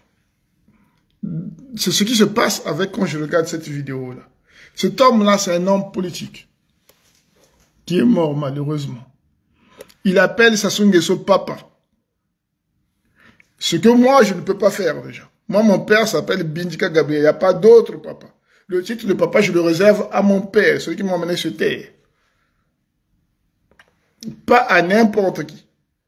C'est ce qui se passe avec quand je regarde cette vidéo-là. Cet homme-là, c'est un homme politique qui est mort, malheureusement. Il appelle Sassou Nguesso papa. Ce que moi, je ne peux pas faire déjà. Moi, mon père s'appelle Bindika Gabriel. Il n'y a pas d'autre papa. Le titre de papa, je le réserve à mon père, celui qui m'a emmené sur terre. Pas à n'importe qui.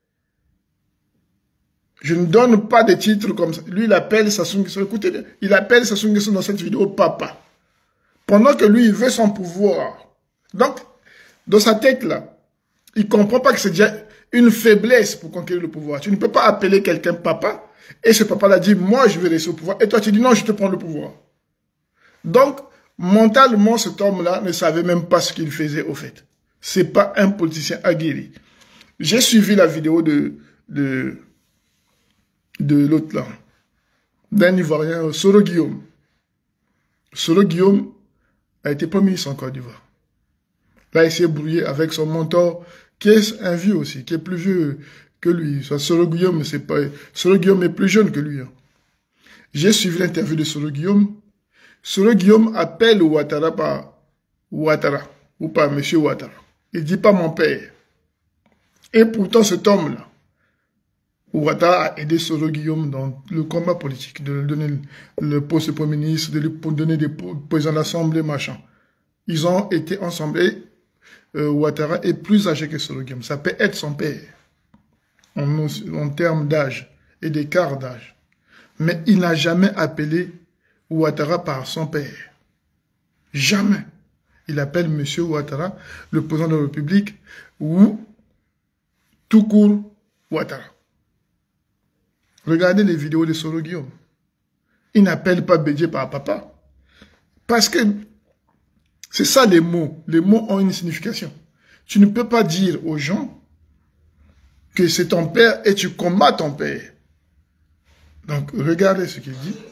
Je ne donne pas de titres comme ça. Lui, il appelle Sassou Nguesso. Écoutez bien, il appelle Sassou Nguesso dans cette vidéo papa. Pendant que lui, il veut son pouvoir. Donc, dans sa tête là, il ne comprend pas que c'est déjà une faiblesse pour conquérir le pouvoir. Tu ne peux pas appeler quelqu'un papa, et ce papa-là dit, moi, je vais laisser le pouvoir. Et toi, tu dis, non, je te prends le pouvoir. Donc, mentalement, cet homme-là ne savait même pas ce qu'il faisait au fait. C'est pas un politicien aguerri. J'ai suivi la vidéo de, de, de l'autre là, d'un Ivoirien, Soro Guillaume. Soro Guillaume a été premier ministre en Côte d'Ivoire. Là, il s'est brouillé avec son mentor, qui est un vieux aussi, qui est plus vieux que lui. Soro Guillaume, c'est pas... Soro Guillaume est plus jeune que lui. Hein. J'ai suivi l'interview de Soro Guillaume. Soro Guillaume appelle Ouattara par Ouattara, ou par Monsieur Ouattara. Il dit pas mon père. Et pourtant, cet homme-là, Ouattara a aidé Soro Guillaume dans le combat politique, de lui donner le poste de Premier ministre, de lui donner des présidents d'Assemblée, machin. Ils ont été ensemble. Et euh, Ouattara est plus âgé que Soro Guillaume. Ça peut être son père, en, en termes d'âge et d'écart d'âge. Mais il n'a jamais appelé Ouattara par son père. Jamais. Il appelle M. Ouattara, le président de la République, ou tout court Ouattara. Regardez les vidéos de Soro Guillaume. Il n'appelle pas Bédié par papa. Parce que c'est ça les mots. Les mots ont une signification. Tu ne peux pas dire aux gens que c'est ton père et tu combats ton père. Donc, regardez ce qu'il dit.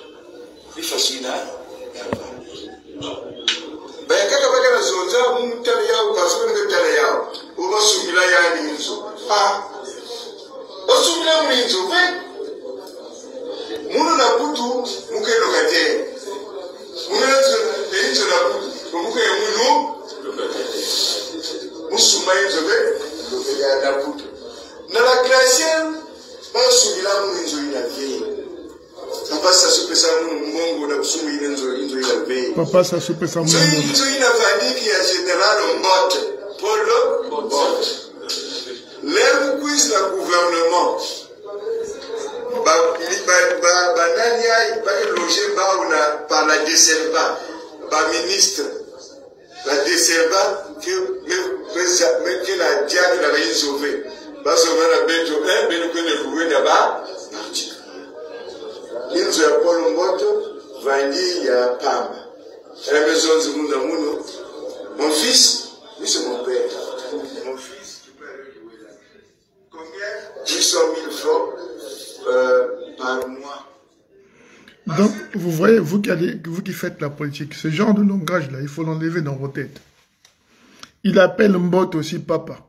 Munu na butu muke lokate. Munu na inzo na butu muke munu musuma inzo be lokate na butu. Na la gracienne ba subila munu inzo ina vie. Papa sa super sa munu mongo na sumu inzo inzo ina vie. Papa sa super sa munu inzo ina vaniki ya général Mbote. Paul Mbote. L'air quiz na gouvernement. Banani a logé par la Desselva, par ministre, la Desselva que la diable l'avait sauvé. Parce que la Benjo un, ben que le loué là-bas, il nous a pas le mot, Vandi, ya Pam. À la maison de Moundamuno, mon fils, lui c'est mon père. Mon fils, tu peux aller jouer là. Combien? huit cent mille francs. Euh, par mois. Donc, vous voyez, vous qui, allez, vous qui faites la politique, ce genre de langage-là, il faut l'enlever dans vos têtes. Il appelle Mbote aussi papa.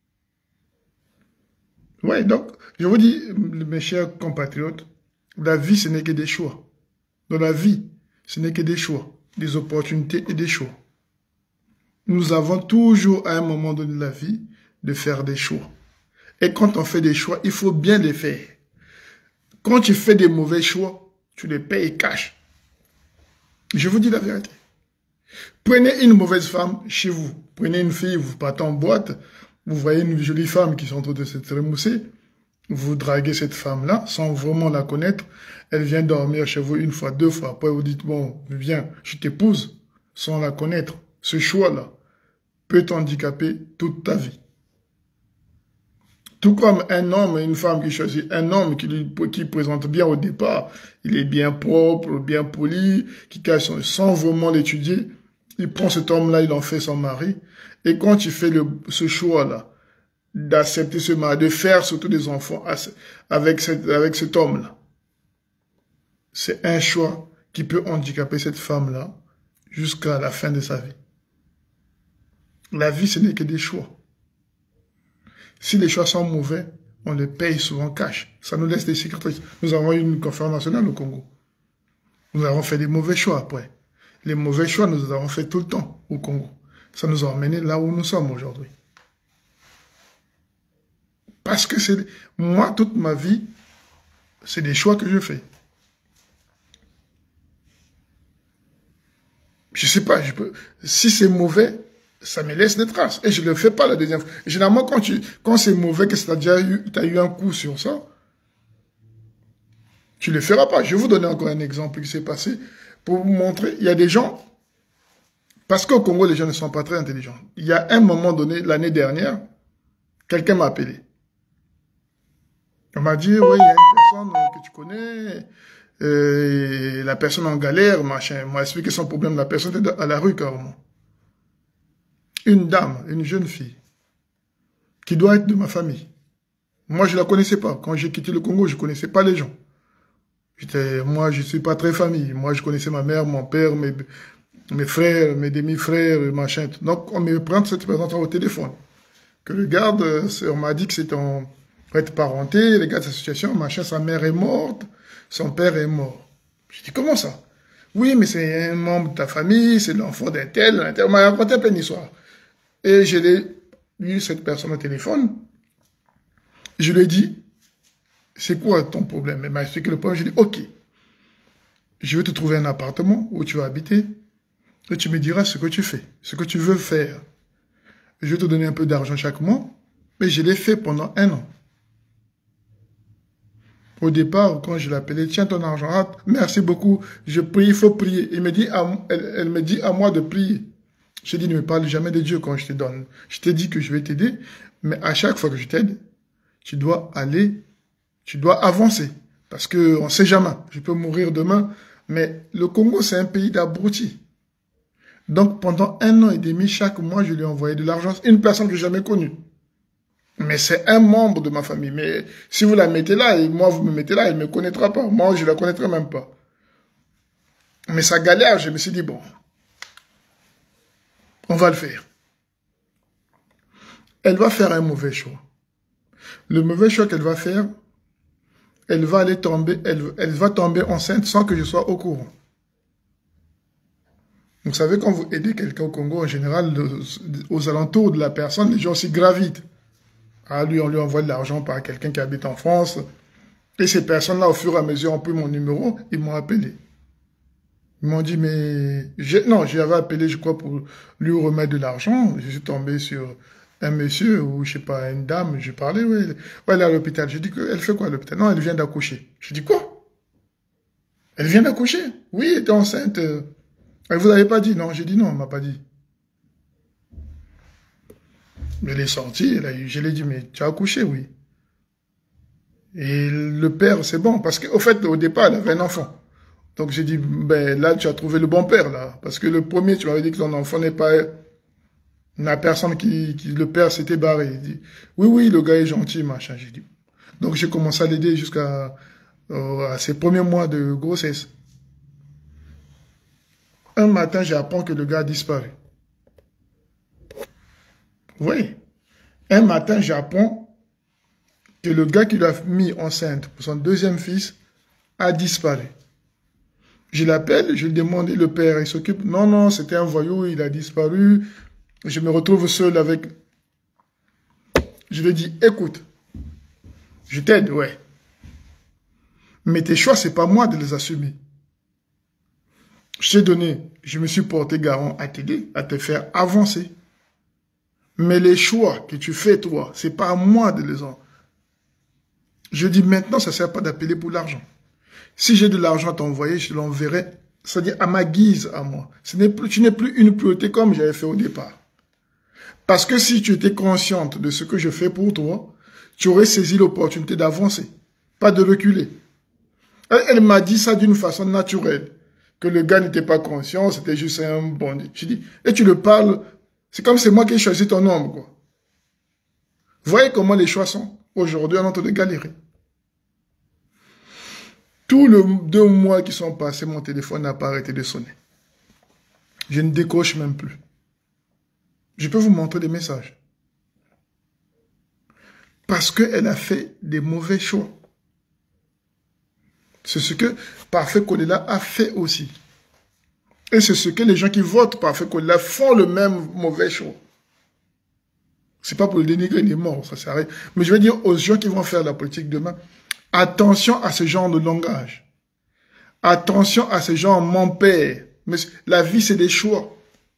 Ouais, donc, je vous dis, mes chers compatriotes, la vie, ce n'est que des choix. Dans la vie, ce n'est que des choix, des opportunités et des choix. Nous avons toujours, à un moment donné de la vie, de faire des choix. Et quand on fait des choix, il faut bien les faire. Quand tu fais des mauvais choix, tu les payes cash. Je vous dis la vérité. Prenez une mauvaise femme chez vous. Prenez une fille, vous partez en boîte, vous voyez une jolie femme qui est en train de se remousser, vous draguez cette femme-là sans vraiment la connaître. Elle vient dormir chez vous une fois, deux fois. Après, vous dites, bon, viens, je t'épouse sans la connaître. Ce choix-là peut t'handicaper toute ta vie. Tout comme un homme et une femme qui choisit un homme qui, lui, qui présente bien au départ, il est bien propre, bien poli, qui cache son, sans vraiment l'étudier, il prend cet homme-là, il en fait son mari. Et quand tu fais le, ce choix-là, d'accepter ce mari, de faire surtout des enfants avec, cette, avec cet homme-là, c'est un choix qui peut handicaper cette femme-là jusqu'à la fin de sa vie. La vie, ce n'est que des choix. Si les choix sont mauvais, on les paye souvent cash. Ça nous laisse des cicatrices. Nous avons eu une conférence nationale au Congo. Nous avons fait des mauvais choix après. Les mauvais choix, nous les avons fait tout le temps au Congo. Ça nous a emmenés là où nous sommes aujourd'hui. Parce que c'est moi, toute ma vie, c'est des choix que je fais. Je sais pas, je peux, si c'est mauvais, ça me laisse des traces. Et je ne le fais pas la deuxième fois. Généralement, quand, tu, quand c'est mauvais, que tu as déjà eu, t'as eu un coup sur ça, tu ne le feras pas. Je vais vous donner encore un exemple qui s'est passé pour vous montrer. Il y a des gens, parce qu'au Congo, les gens ne sont pas très intelligents. Il y a un moment donné, l'année dernière, quelqu'un m'a appelé. On m'a dit, oui, il y a une personne que tu connais, euh, la personne en galère, machin. On m'a expliqué son problème. La personne était à la rue, carrément. Une dame, une jeune fille, qui doit être de ma famille. Moi, je ne la connaissais pas. Quand j'ai quitté le Congo, je ne connaissais pas les gens. Moi, je ne suis pas très famille. Moi, je connaissais ma mère, mon père, mes, mes frères, mes demi-frères, machin. Donc, on me prend cette personne au téléphone. Que le garde, on m'a dit que c'était en, prête parenté, regarde sa situation, machin, sa mère est morte, son père est mort. Je dis, comment ça? Oui, mais c'est un membre de ta famille, c'est l'enfant d'un tel, d'un tel. On m'a raconté plein d'histoires. Et je l'ai eu cette personne au téléphone. Je lui ai dit, c'est quoi ton problème? Elle m'a expliqué le problème. Je lui ai dit, ok, je vais te trouver un appartement où tu vas habiter et tu me diras ce que tu fais, ce que tu veux faire. Je vais te donner un peu d'argent chaque mois, mais je l'ai fait pendant un an. Au départ, quand je l'appelais, tiens ton argent, ah, merci beaucoup, je prie, il faut prier. Il me dit à, elle, elle me dit à moi de prier. Je dis, ne me parle jamais de Dieu quand je te donne. Je t'ai dit que je vais t'aider, mais à chaque fois que je t'aide, tu dois aller, tu dois avancer. Parce qu'on ne sait jamais, je peux mourir demain, mais le Congo, c'est un pays d'abrutis. Donc, pendant un an et demi, chaque mois, je lui ai envoyé de l'argent. Une personne que je n'ai jamais connue. Mais c'est un membre de ma famille. Mais si vous la mettez là, et moi vous me mettez là, elle ne me connaîtra pas. Moi, je ne la connaîtrai même pas. Mais ça galère, je me suis dit, bon, on va le faire. Elle va faire un mauvais choix. Le mauvais choix qu'elle va faire, elle va aller tomber, elle, elle va tomber enceinte sans que je sois au courant. Vous savez, quand vous aidez quelqu'un au Congo, en général, le, aux alentours de la personne, les gens s'y gravitent. Ah, lui, on lui envoie de l'argent par quelqu'un qui habite en France. Et ces personnes-là, au fur et à mesure, ont pris mon numéro, ils m'ont appelé. Ils m'ont dit, mais... Non, j'avais appelé, je crois, pour lui remettre de l'argent. Je suis tombé sur un monsieur, ou je sais pas, une dame, je parlais, oui, ouais, elle est à l'hôpital. Je dis, elle fait quoi à l'hôpital? Non, elle vient d'accoucher. Je dis, quoi? Elle vient d'accoucher? Oui, elle était enceinte. Elle vous avait pas dit? Non, j'ai dit non, elle m'a pas dit. Elle est sortie, elle a eu, je lui ai dit, mais tu as accouché, oui. Et le père, c'est bon, parce qu'au fait, au départ, elle avait un enfant. Donc j'ai dit, ben là, tu as trouvé le bon père, là. Parce que le premier, tu m'avais dit que ton enfant n'est pas... La personne qui... qui le père s'était barré. Il dit, oui, oui, le gars est gentil, machin. J'ai dit. Donc j'ai commencé à l'aider jusqu'à euh, à ses premiers mois de grossesse. Un matin, j'apprends que le gars a disparu. Oui. Un matin, j'apprends que le gars qui l'a mis enceinte pour son deuxième fils a disparu. Je l'appelle, je lui demande, le père, il s'occupe. Non, non, c'était un voyou, il a disparu. Je me retrouve seul avec... Je lui dis, écoute, je t'aide, ouais. Mais tes choix, c'est pas moi de les assumer. Je t'ai donné, je me suis porté garant à t'aider, à te faire avancer. Mais les choix que tu fais, toi, c'est pas à moi de les en... Je dis maintenant, ça ne sert pas d'appeler pour l'argent. Si j'ai de l'argent à t'envoyer, je l'enverrai, c'est-à-dire à ma guise, à moi. Ce n'est plus, tu n'es plus une priorité comme j'avais fait au départ. Parce que si tu étais consciente de ce que je fais pour toi, tu aurais saisi l'opportunité d'avancer, pas de reculer. Elle, elle m'a dit ça d'une façon naturelle, que le gars n'était pas conscient, c'était juste un bon... Je dis, et tu le parles... C'est comme c'est moi qui ai choisi ton homme, quoi. Voyez comment les choix sont. Aujourd'hui, on est en train de galérer. Tous les deux mois qui sont passés, mon téléphone n'a pas arrêté de sonner. Je ne décroche même plus. Je peux vous montrer des messages. Parce qu'elle a fait des mauvais choix. C'est ce que Parfait Kolela a fait aussi. Et c'est ce que les gens qui votent Parfait Kolela font le même mauvais choix. C'est pas pour le dénigrer, il est mort, ça sert à rien. Mais je veux dire aux gens qui vont faire la politique demain, attention à ce genre de langage. Attention à ce genre mon père. Mais la vie, c'est des choix.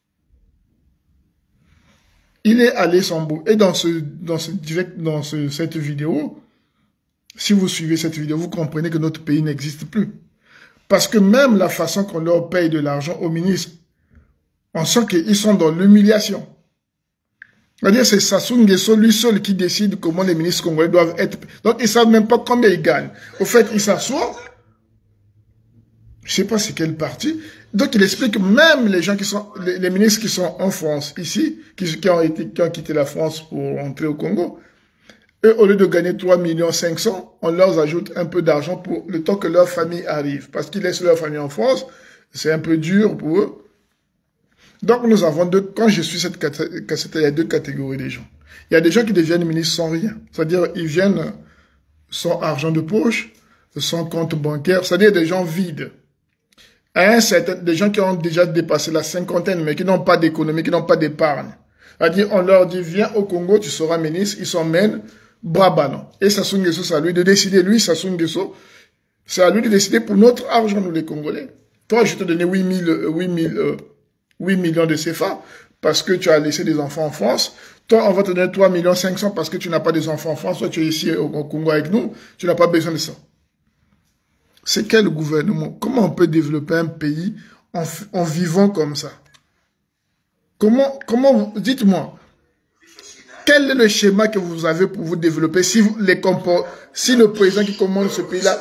Il est allé son bout. Et dans ce, dans ce direct, dans ce, cette vidéo, si vous suivez cette vidéo, vous comprenez que notre pays n'existe plus. Parce que même la façon qu'on leur paye de l'argent aux ministres, on sent qu'ils sont dans l'humiliation. C'est-à-dire c'est Sassou Nguesso lui seul qui décide comment les ministres congolais doivent être. Donc ils ne savent même pas combien ils gagnent. Au fait, ils s'assoient. Je ne sais pas c'est quel parti. Donc il explique que même les gens qui sont, les, les ministres qui sont en France, ici, qui, qui, ont été, qui ont quitté la France pour entrer au Congo, eux, au lieu de gagner trois millions cinq cents, on leur ajoute un peu d'argent pour le temps que leur famille arrive. Parce qu'ils laissent leur famille en France, c'est un peu dur pour eux. Donc nous avons deux, quand je suis cette cassette, il y a deux catégories de gens. Il y a des gens qui deviennent ministres sans rien. C'est-à-dire, ils viennent sans argent de poche, sans compte bancaire, c'est-à-dire des gens vides. Un certain, des gens qui ont déjà dépassé la cinquantaine, mais qui n'ont pas d'économie, qui n'ont pas d'épargne. C'est-à-dire, on leur dit, viens au Congo, tu seras ministre, ils s'emmènent, bras ballants. Et Sassou Nguesso, c'est à lui de décider. Lui, Sassou Nguesso, c'est à lui de décider pour notre argent, nous les Congolais. Toi, je te donnais huit mille, huit mille, euh, huit millions de C F A parce que tu as laissé des enfants en France. Toi, on va te donner trois millions cinq cents parce que tu n'as pas des enfants en France. Toi, tu es ici au, au Congo avec nous. Tu n'as pas besoin de ça. C'est quel gouvernement? Comment on peut développer un pays en, en vivant comme ça? Comment, comment, dites-moi, quel est le schéma que vous avez pour vous développer si, vous, les compos, si le président qui commande ce pays-là...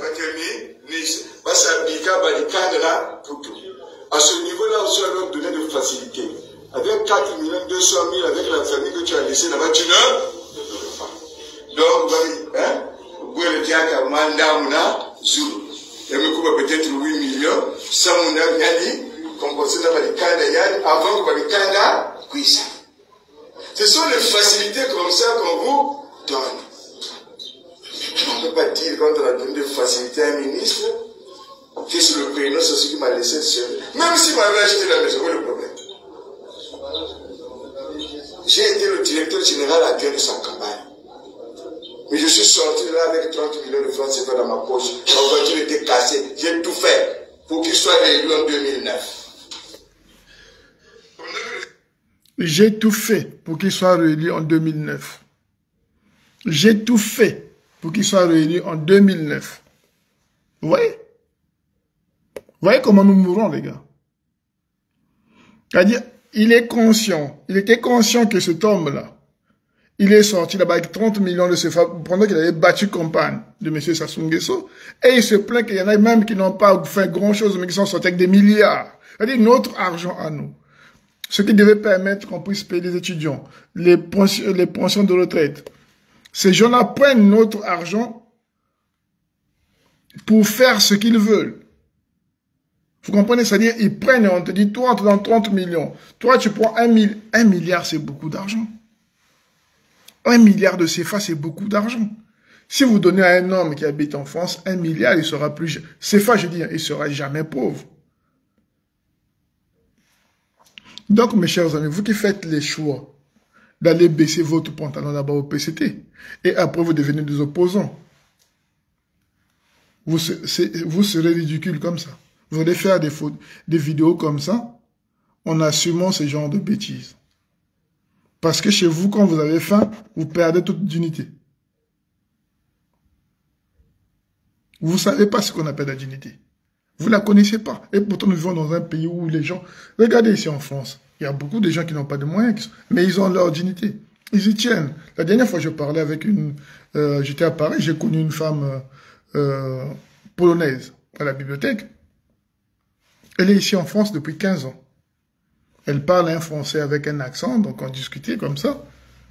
À ce niveau-là, on doit leur donner de facilité. Avec quatre millions deux cent mille, avec la famille que tu as laissée là-bas, tu ne peux pas. Donc, hein, vous pouvez le dire à Mandamuna, Zulu. Il y a peut-être huit millions, cent millions, Yali, composé dans les Kanda Yali, avant que les Kanda puissent. Ce sont les facilités comme ça qu'on vous donne. On ne peut pas dire quand on a donné des facilités à un ministre, que c'est le prénom, c'est ce qui m'a laissé seul. Même si m'avait acheté la maison, quel est le problème? J'ai été le directeur général à de sa campagne. Mais je suis sorti là avec trente millions de francs C F A dans ma poche. Ma voiture était cassée. J'ai tout fait pour qu'il soit réélu en deux mille neuf. J'ai tout fait pour qu'il soit réélu en deux mille neuf. J'ai tout fait pour qu'il soit réélu en deux mille neuf. Vous voyez? Vous voyez comment nous mourons, les gars? C'est-à-dire, il est conscient, il était conscient que cet homme-là, il est sorti là-bas avec trente millions de C F A pendant qu'il avait battu campagne de M. Sassou Nguesso, et il se plaint qu'il y en a même qui n'ont pas fait grand-chose, mais qui sont sortis avec des milliards. C'est-à-dire, notre argent à nous. Ce qui devait permettre qu'on puisse payer les étudiants, les pensions, les pensions de retraite. Ces gens-là prennent notre argent pour faire ce qu'ils veulent. Vous comprenez? C'est-à-dire, ils prennent et on te dit, toi, on te donne trente millions. Toi, tu prends un, mille, un milliard, c'est beaucoup d'argent. Un milliard de C F A, c'est beaucoup d'argent. Si vous donnez à un homme qui habite en France, un milliard, il sera plus... C F A, je dis, il sera jamais pauvre. Donc, mes chers amis, vous qui faites les choix d'aller baisser votre pantalon là-bas au P C T, et après vous devenez des opposants, vous, vous serez ridicules comme ça. Vous allez faire des, des vidéos comme ça, en assumant ce genre de bêtises. Parce que chez vous, quand vous avez faim, vous perdez toute dignité. Vous ne savez pas ce qu'on appelle la dignité. Vous ne la connaissez pas. Et pourtant, nous vivons dans un pays où les gens... Regardez ici en France, il y a beaucoup de gens qui n'ont pas de moyens, mais ils ont leur dignité. Ils y tiennent. La dernière fois, je parlais avec une... Euh, J'étais à Paris, j'ai connu une femme euh, euh, polonaise à la bibliothèque. Elle est ici en France depuis quinze ans. Elle parle un français avec un accent, donc on discutait comme ça.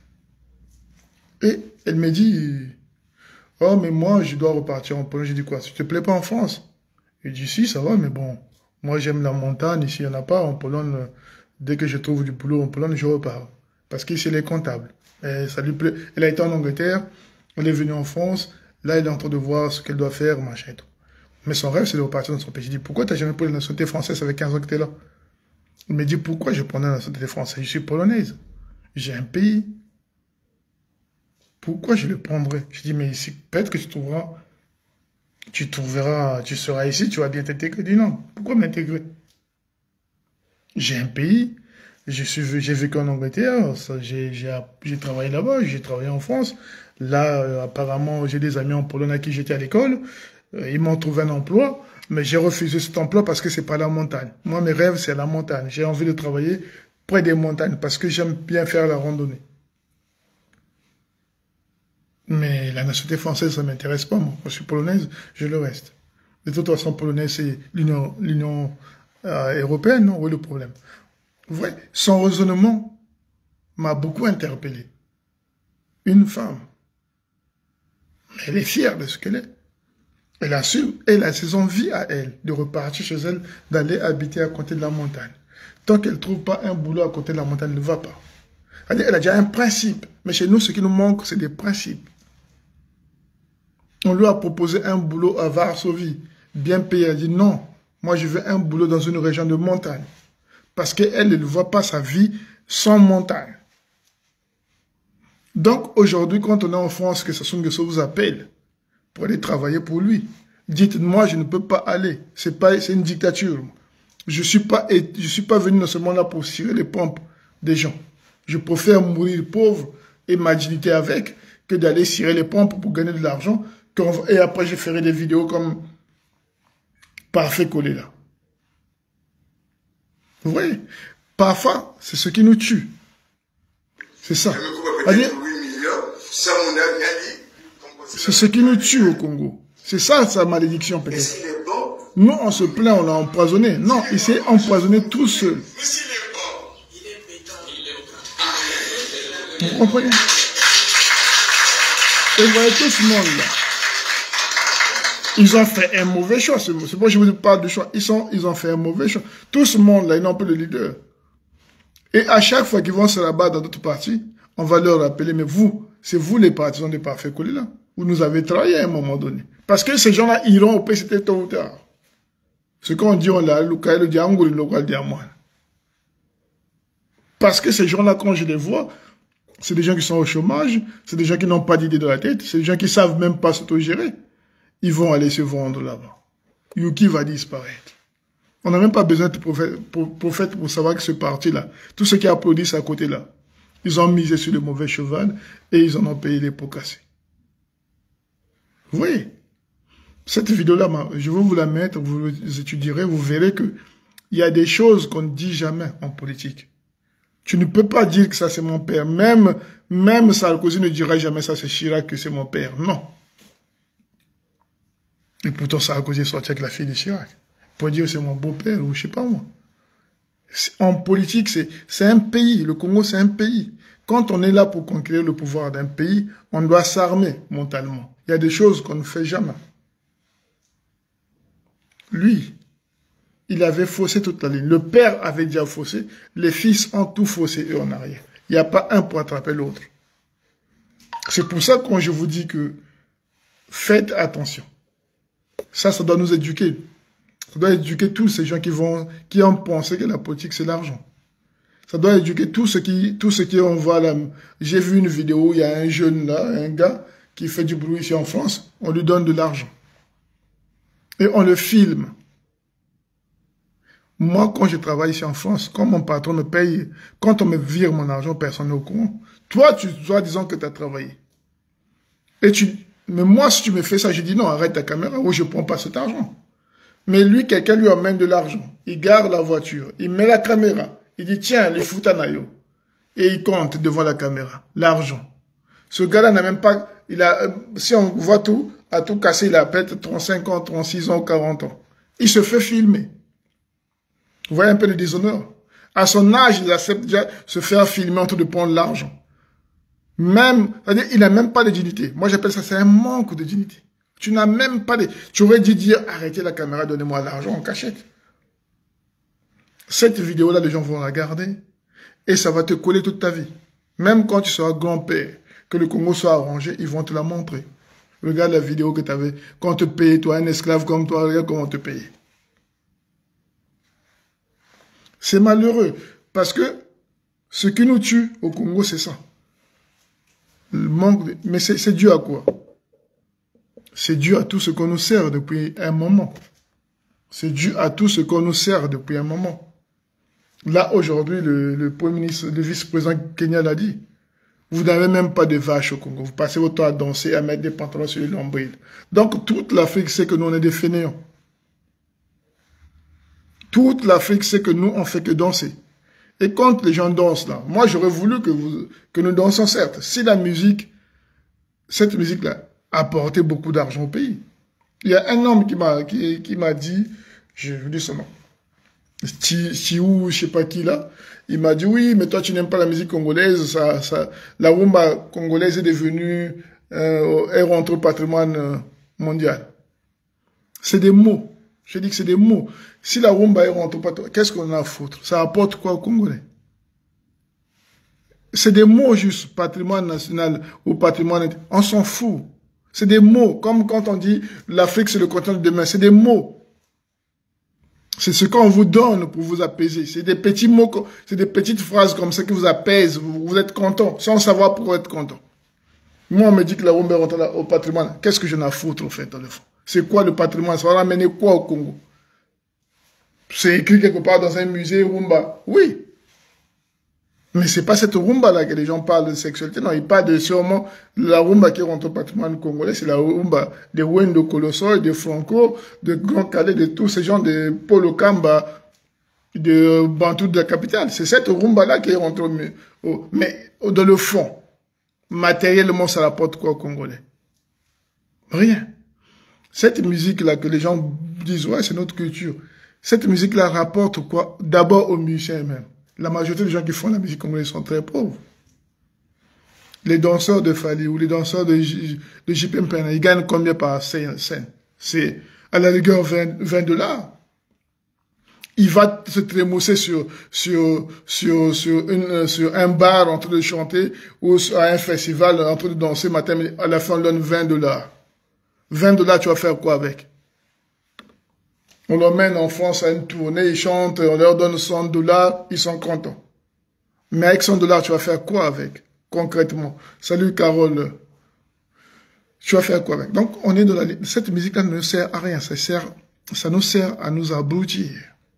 Et elle me dit, oh, mais moi, je dois repartir en Pologne. J'ai dit quoi, ça te plaît pas en France? Elle dit, si, ça va, mais bon, moi, j'aime la montagne. Ici, il n'y en a pas. En Pologne, dès que je trouve du boulot en Pologne, je repars. Parce qu'ici, elle est comptable. Et ça lui plaît. Elle a été en Angleterre, elle est venue en France. Là, elle est en train de voir ce qu'elle doit faire, machin et tout. Mais son rêve, c'est de repartir dans son pays. Je dis, pourquoi tu n'as jamais pris la nationalité française avec quinze ans que tu es là? Il me dit, pourquoi je prends la nationalité française? Je suis polonaise. J'ai un pays. Pourquoi je le prendrais? Je dis, mais ici, peut-être que tu trouveras, tu trouveras, tu seras ici, tu vas bien t'intégrer. Je dis, non, pourquoi m'intégrer? J'ai un pays. Je suis, j'ai vécu en Angleterre. J'ai travaillé là-bas, j'ai travaillé en France. Là, euh, apparemment, j'ai des amis en Pologne à qui j'étais à l'école. Ils m'ont trouvé un emploi, mais j'ai refusé cet emploi parce que c'est pas la montagne. Moi, mes rêves, c'est la montagne. J'ai envie de travailler près des montagnes parce que j'aime bien faire la randonnée. Mais la nationalité française, ça m'intéresse pas, moi. Je suis polonaise, je le reste. De toute façon, polonaise, c'est l'Union euh, européenne, non? Où est le problème? Vous voyez, son raisonnement m'a beaucoup interpellé. Une femme, elle est fière de ce qu'elle est. Elle assume, elle a ses envies à elle de repartir chez elle, d'aller habiter à côté de la montagne. Tant qu'elle ne trouve pas un boulot à côté de la montagne, elle ne va pas. Elle a déjà un principe. Mais chez nous, ce qui nous manque, c'est des principes. On lui a proposé un boulot à Varsovie, bien payé. Elle a dit non, moi je veux un boulot dans une région de montagne. Parce qu'elle ne voit pas sa vie sans montagne. Donc aujourd'hui, quand on est en France, que Sassou Nguesso vous appelle pour aller travailler pour lui, dites moi je ne peux pas aller. C'est pas, c'est une dictature. Je ne suis pas, je suis pas venu dans ce monde-là pour cirer les pompes des gens. Je préfère mourir pauvre et ma dignité avec que d'aller cirer les pompes pour gagner de l'argent. Et après, je ferai des vidéos comme Parfait collé là. Vous voyez? Parfois, c'est ce qui nous tue. C'est ça. C'est ce qui nous tue au Congo. C'est ça sa malédiction peut-être. Nous, on se plaint, on l'a empoisonné. Non, il s'est empoisonné tout seul. Vous comprenez? Et vous voyez tout ce monde-là. Ils ont fait un mauvais choix. C'est pourquoi je vous parle de choix. Ils, sont, ils ont fait un mauvais choix. Tout ce monde-là, ils n'ont pas de leader. Et à chaque fois qu'ils vont se rabattre dans d'autres partis, on va leur rappeler, mais vous, c'est vous les partisans des Parfait collé là. Vous nous avez travaillé à un moment donné. Parce que ces gens-là iront au P C T tôt ou tard. Ce qu'on dit, on l'a, le diango, le local diamant. Parce que ces gens-là, quand je les vois, c'est des gens qui sont au chômage, c'est des gens qui n'ont pas d'idée de la tête, c'est des gens qui ne savent même pas s'autogérer. Ils vont aller se vendre là-bas. Yuki va disparaître. On n'a même pas besoin de prophète pour, prophète pour savoir que ce parti-là, tous ceux qui applaudissent à côté là, ils ont misé sur le mauvais cheval et ils en ont payé les pots cassés. Vous voyez? Cette vidéo-là, je vais vous la mettre, vous étudierez, vous verrez que il y a des choses qu'on ne dit jamais en politique. Tu ne peux pas dire que ça c'est mon père. Même, même Sarkozy ne dira jamais ça, c'est Chirac que c'est mon père. Non. Et pourtant Sarkozy est sorti avec la fille de Chirac. Pour dire c'est mon beau-père ou je sais pas moi. En politique, c'est un pays. Le Congo, c'est un pays. Quand on est là pour conquérir le pouvoir d'un pays, on doit s'armer mentalement. Il y a des choses qu'on ne fait jamais. Lui, il avait faussé toute la ligne. Le père avait déjà faussé. Les fils ont tout faussé, eux, en arrière. Il n'y a pas un pour attraper l'autre. C'est pour ça que quand je vous dis que faites attention. Ça, ça doit nous éduquer. Ça doit éduquer tous ces gens qui vont, qui ont pensé que la politique, c'est l'argent. Ça doit éduquer tous ceux qui, tous ceux qui on voit là. J'ai vu une vidéo, il y a un jeune là, un gars, qui fait du bruit ici en France. On lui donne de l'argent. Et on le filme. Moi, quand je travaille ici en France, quand mon patron me paye, quand on me vire mon argent, personne n'est au courant. Toi, tu dois disant que tu as travaillé. Et tu, mais moi, si tu me fais ça, je dis non, arrête ta caméra, ou je ne prends pas cet argent. Mais lui, quelqu'un lui amène de l'argent. Il garde la voiture, il met la caméra. Il dit, tiens, les foutanayo. Et il compte devant la caméra, l'argent. Ce gars-là n'a même pas, il a, si on voit tout, à tout casser, il a peut-être trente-cinq ans, trente-six ans, quarante ans. Il se fait filmer. Vous voyez un peu le déshonneur. À son âge, il accepte déjà de se faire filmer en train de prendre l'argent. Même, c'est-à-dire, il n'a même pas de dignité. Moi, j'appelle ça, c'est un manque de dignité. Tu n'as même pas de, tu aurais dû dire, arrêtez la caméra, donnez-moi l'argent en cachette. Cette vidéo-là, les gens vont la regarder et ça va te coller toute ta vie. Même quand tu seras grand-père, que le Congo soit arrangé, ils vont te la montrer. Regarde la vidéo que tu avais, quand on te payait, toi, un esclave comme toi, regarde comment on te payait. C'est malheureux, parce que ce qui nous tue au Congo, c'est ça. Le manque de... Mais c'est dû à quoi? C'est dû à tout ce qu'on nous sert depuis un moment. C'est dû à tout ce qu'on nous sert depuis un moment. Là, aujourd'hui, le, le Premier ministre, le vice-président Kenya l'a dit. Vous n'avez même pas de vaches au Congo. Vous passez votre temps à danser, à mettre des pantalons sur les nombrils. Donc, toute l'Afrique sait que nous, on est des fainéants. Toute l'Afrique sait que nous, on fait que danser. Et quand les gens dansent là, moi, j'aurais voulu que, vous, que nous dansions, certes. Si la musique, cette musique-là, apportait beaucoup d'argent au pays. Il y a un homme qui m'a qui, qui m'a dit, je vous dis son nom, Chiou, je sais pas qui là, il m'a dit, oui, mais toi, tu n'aimes pas la musique congolaise, ça, ça, la rumba congolaise est devenue, euh, est rentrée au patrimoine mondial. C'est des mots. Je dis que c'est des mots. Si la rumba est rentre pas, qu'est-ce qu'on a à foutre? Ça apporte quoi aux Congolais? C'est des mots juste, patrimoine national ou patrimoine... On s'en fout. C'est des mots, comme quand on dit l'Afrique c'est le continent de demain. C'est des mots. C'est ce qu'on vous donne pour vous apaiser. C'est des petits mots, c'est des petites phrases comme ça qui vous apaisent. Vous, vous êtes content, sans savoir pourquoi être content. Moi, on me dit que la rumba rentre au patrimoine. Qu'est-ce que j'en ai à foutre, en fait, dans le fond? C'est quoi le patrimoine? Ça va ramener quoi au Congo? C'est écrit quelque part dans un musée, rumba. Oui. Mais c'est pas cette rumba-là que les gens parlent de sexualité. Non, ils parlent de sûrement la rumba qui rentre au patrimoine congolais. C'est la rumba de Wendo Colosso, de Franco, de Grand Calais, de tous ces gens, de Polo Kamba, de Bantou de la capitale. C'est cette rumba-là qui rentre au, au, mais dans le fond, matériellement, ça rapporte quoi aux Congolais? Rien. Cette musique-là que les gens disent, ouais, c'est notre culture. Cette musique-là rapporte quoi? D'abord aux musiciens eux-mêmes. La majorité des gens qui font la musique congolaise sont très pauvres. Les danseurs de Fali ou les danseurs de, J, de J P M P N, ils gagnent combien par scène? C'est à la rigueur vingt dollars. Il va se trémousser sur, sur, sur, sur, une, sur un bar en train de chanter ou à un festival en train de danser matin, mais à la fin on donne vingt dollars. vingt dollars, tu vas faire quoi avec? On l'emmène en France à une tournée, ils chantent, on leur donne cent dollars, ils sont contents. Mais avec cent dollars, tu vas faire quoi avec, concrètement? Salut Carole. Tu vas faire quoi avec? Donc, on est dans la... Cette musique-là ne sert à rien, ça sert, ça nous sert à nous abrutir.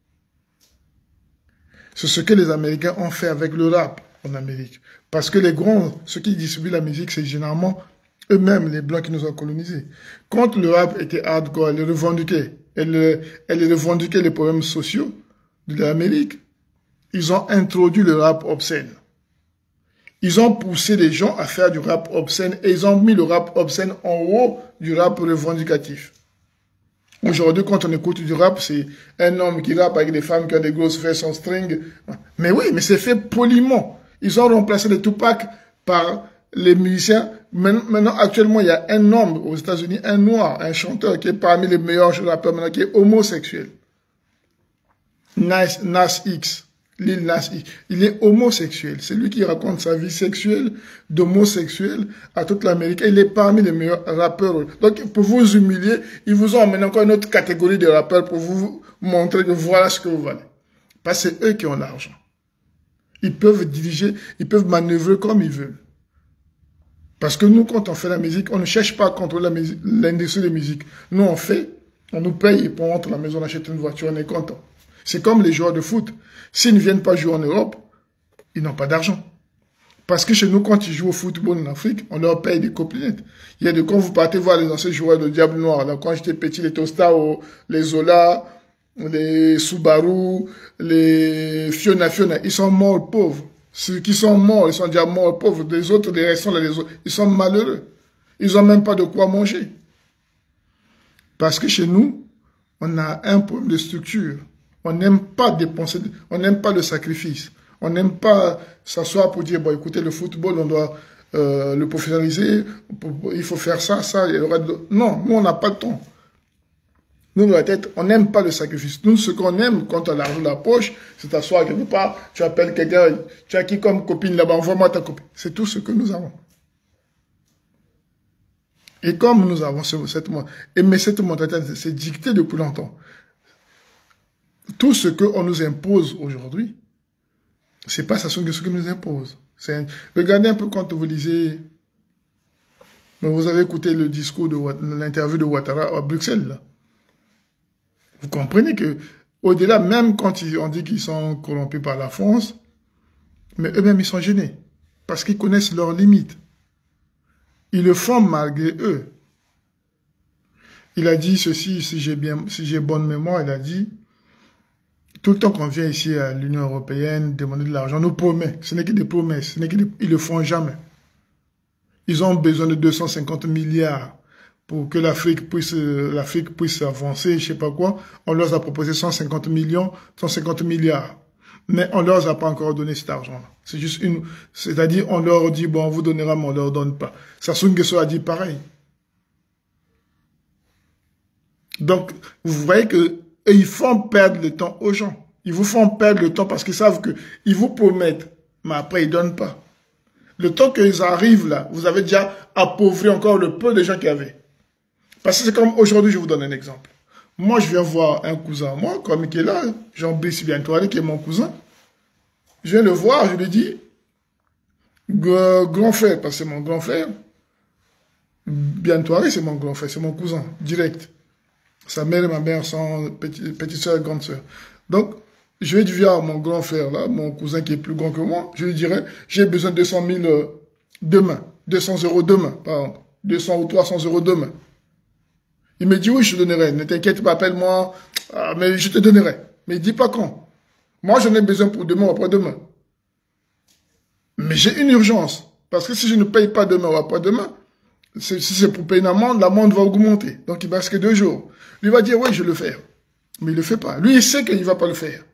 C'est ce que les Américains ont fait avec le rap en Amérique. Parce que les grands, ceux qui distribuent la musique, c'est généralement eux-mêmes, les Blancs qui nous ont colonisés. Quand le rap était hardcore, elle revendiquait, elle, elle revendiquait les problèmes sociaux de l'Amérique. Ils ont introduit le rap obscène. Ils ont poussé les gens à faire du rap obscène et ils ont mis le rap obscène en haut du rap revendicatif. Aujourd'hui, quand on écoute du rap, c'est un homme qui rappe avec des femmes qui ont des grosses fesses en string. Mais oui, mais c'est fait poliment. Ils ont remplacé les Tupac par les musiciens. Maintenant, actuellement, il y a un homme aux États-Unis, un noir, un chanteur qui est parmi les meilleurs rappeurs maintenant, qui est homosexuel. Nas, Nas X. Lil Nas X. Il est homosexuel. C'est lui qui raconte sa vie sexuelle d'homosexuel à toute l'Amérique. Il est parmi les meilleurs rappeurs. Donc, pour vous humilier, ils vous ont emmené encore une autre catégorie de rappeurs pour vous montrer que voilà ce que vous valez. Parce que c'est eux qui ont l'argent. Ils peuvent diriger, ils peuvent manœuvrer comme ils veulent. Parce que nous, quand on fait la musique, on ne cherche pas à contrôler l'industrie de la musique. Nous, on fait, on nous paye et pour rentrer à la maison, on achète une voiture, on est content. C'est comme les joueurs de foot. S'ils ne viennent pas jouer en Europe, ils n'ont pas d'argent. Parce que chez nous, quand ils jouent au football en Afrique, on leur paye des copinettes. Il y a de quand vous partez voir les anciens joueurs de Diable Noir. Là, quand j'étais petit, les Tostao, les Zola, les Subaru, les Fiona Fiona, ils sont morts pauvres. Ceux qui sont morts, ils sont déjà morts pauvres. Les autres, les restants, les autres, ils sont malheureux. Ils n'ont même pas de quoi manger. Parce que chez nous, on a un problème de structure. On n'aime pas dépenser, on n'aime pas le sacrifice. On n'aime pas s'asseoir pour dire, bon, écoutez, le football, on doit euh, le professionnaliser, il faut faire ça, ça. Il y aura de... Non, nous, on n'a pas le temps. Nous, dans la tête, on n'aime pas le sacrifice. Nous, ce qu'on aime, quand on a l'argent dans la poche, c'est t'asseoir quelque part, tu appelles quelqu'un, tu as qui comme copine là-bas, envoie-moi ta copine. C'est tout ce que nous avons. Et comme nous avons cette, et mais cette mentalité, c'est dicté depuis longtemps. Tout ce qu'on nous impose aujourd'hui, c'est pas ça ce que nous impose. Un... Regardez un peu quand vous lisez, vous avez écouté le discours de l'interview de Ouattara à Bruxelles, là. Vous comprenez que, au-delà, même quand ils, on dit qu'ils sont corrompus par la France, mais eux-mêmes ils sont gênés. Parce qu'ils connaissent leurs limites. Ils le font malgré eux. Il a dit ceci, si j'ai bien, si j'ai bonne mémoire, il a dit, tout le temps qu'on vient ici à l'Union européenne demander de l'argent, on nous promet. Ce n'est que des promesses. Ce n'est que des... Ils le font jamais. Ils ont besoin de deux cent cinquante milliards pour que l'Afrique puisse, l'Afrique puisse avancer, je sais pas quoi. On leur a proposé cent cinquante millions, cent cinquante milliards. Mais on leur a pas encore donné cet argent-là. C'est juste une, c'est-à-dire, on leur dit, bon, on vous donnera, mais on leur donne pas. Sassou Nguesso a dit pareil. Donc, vous voyez que ils font perdre le temps aux gens. Ils vous font perdre le temps parce qu'ils savent qu'ils vous promettent, mais après, ils ne donnent pas. Le temps qu'ils arrivent là, vous avez déjà appauvri encore le peu de gens qu'il y avait. Parce que c'est comme aujourd'hui, je vous donne un exemple. Moi, je viens voir un cousin, moi, comme qui est là, Jean-Brice Bientouari, qui est mon cousin. Je viens le voir, je lui dis, grand frère, parce que c'est mon grand frère. Bientouari, c'est mon grand frère, c'est mon cousin, direct. Sa mère et ma mère sont petite, petite soeur et grande soeur. Donc, je vais dire à mon grand frère, là, mon cousin qui est plus grand que moi, je lui dirais, j'ai besoin de deux cent mille euh, demain, deux cents euros demain, par exemple, deux cents ou trois cents euros demain. Il me dit, oui, je te donnerai, ne t'inquiète pas, appelle-moi, ah, mais je te donnerai. Mais il dit pas quand. Moi, j'en ai besoin pour demain ou après-demain. Mais j'ai une urgence, parce que si je ne paye pas demain ou après-demain, si c'est pour payer une amende, l'amende va augmenter. Donc, il ne reste que deux jours. Lui va dire, oui, je vais le faire. Mais il ne le fait pas. Lui, il sait qu'il ne va pas le faire.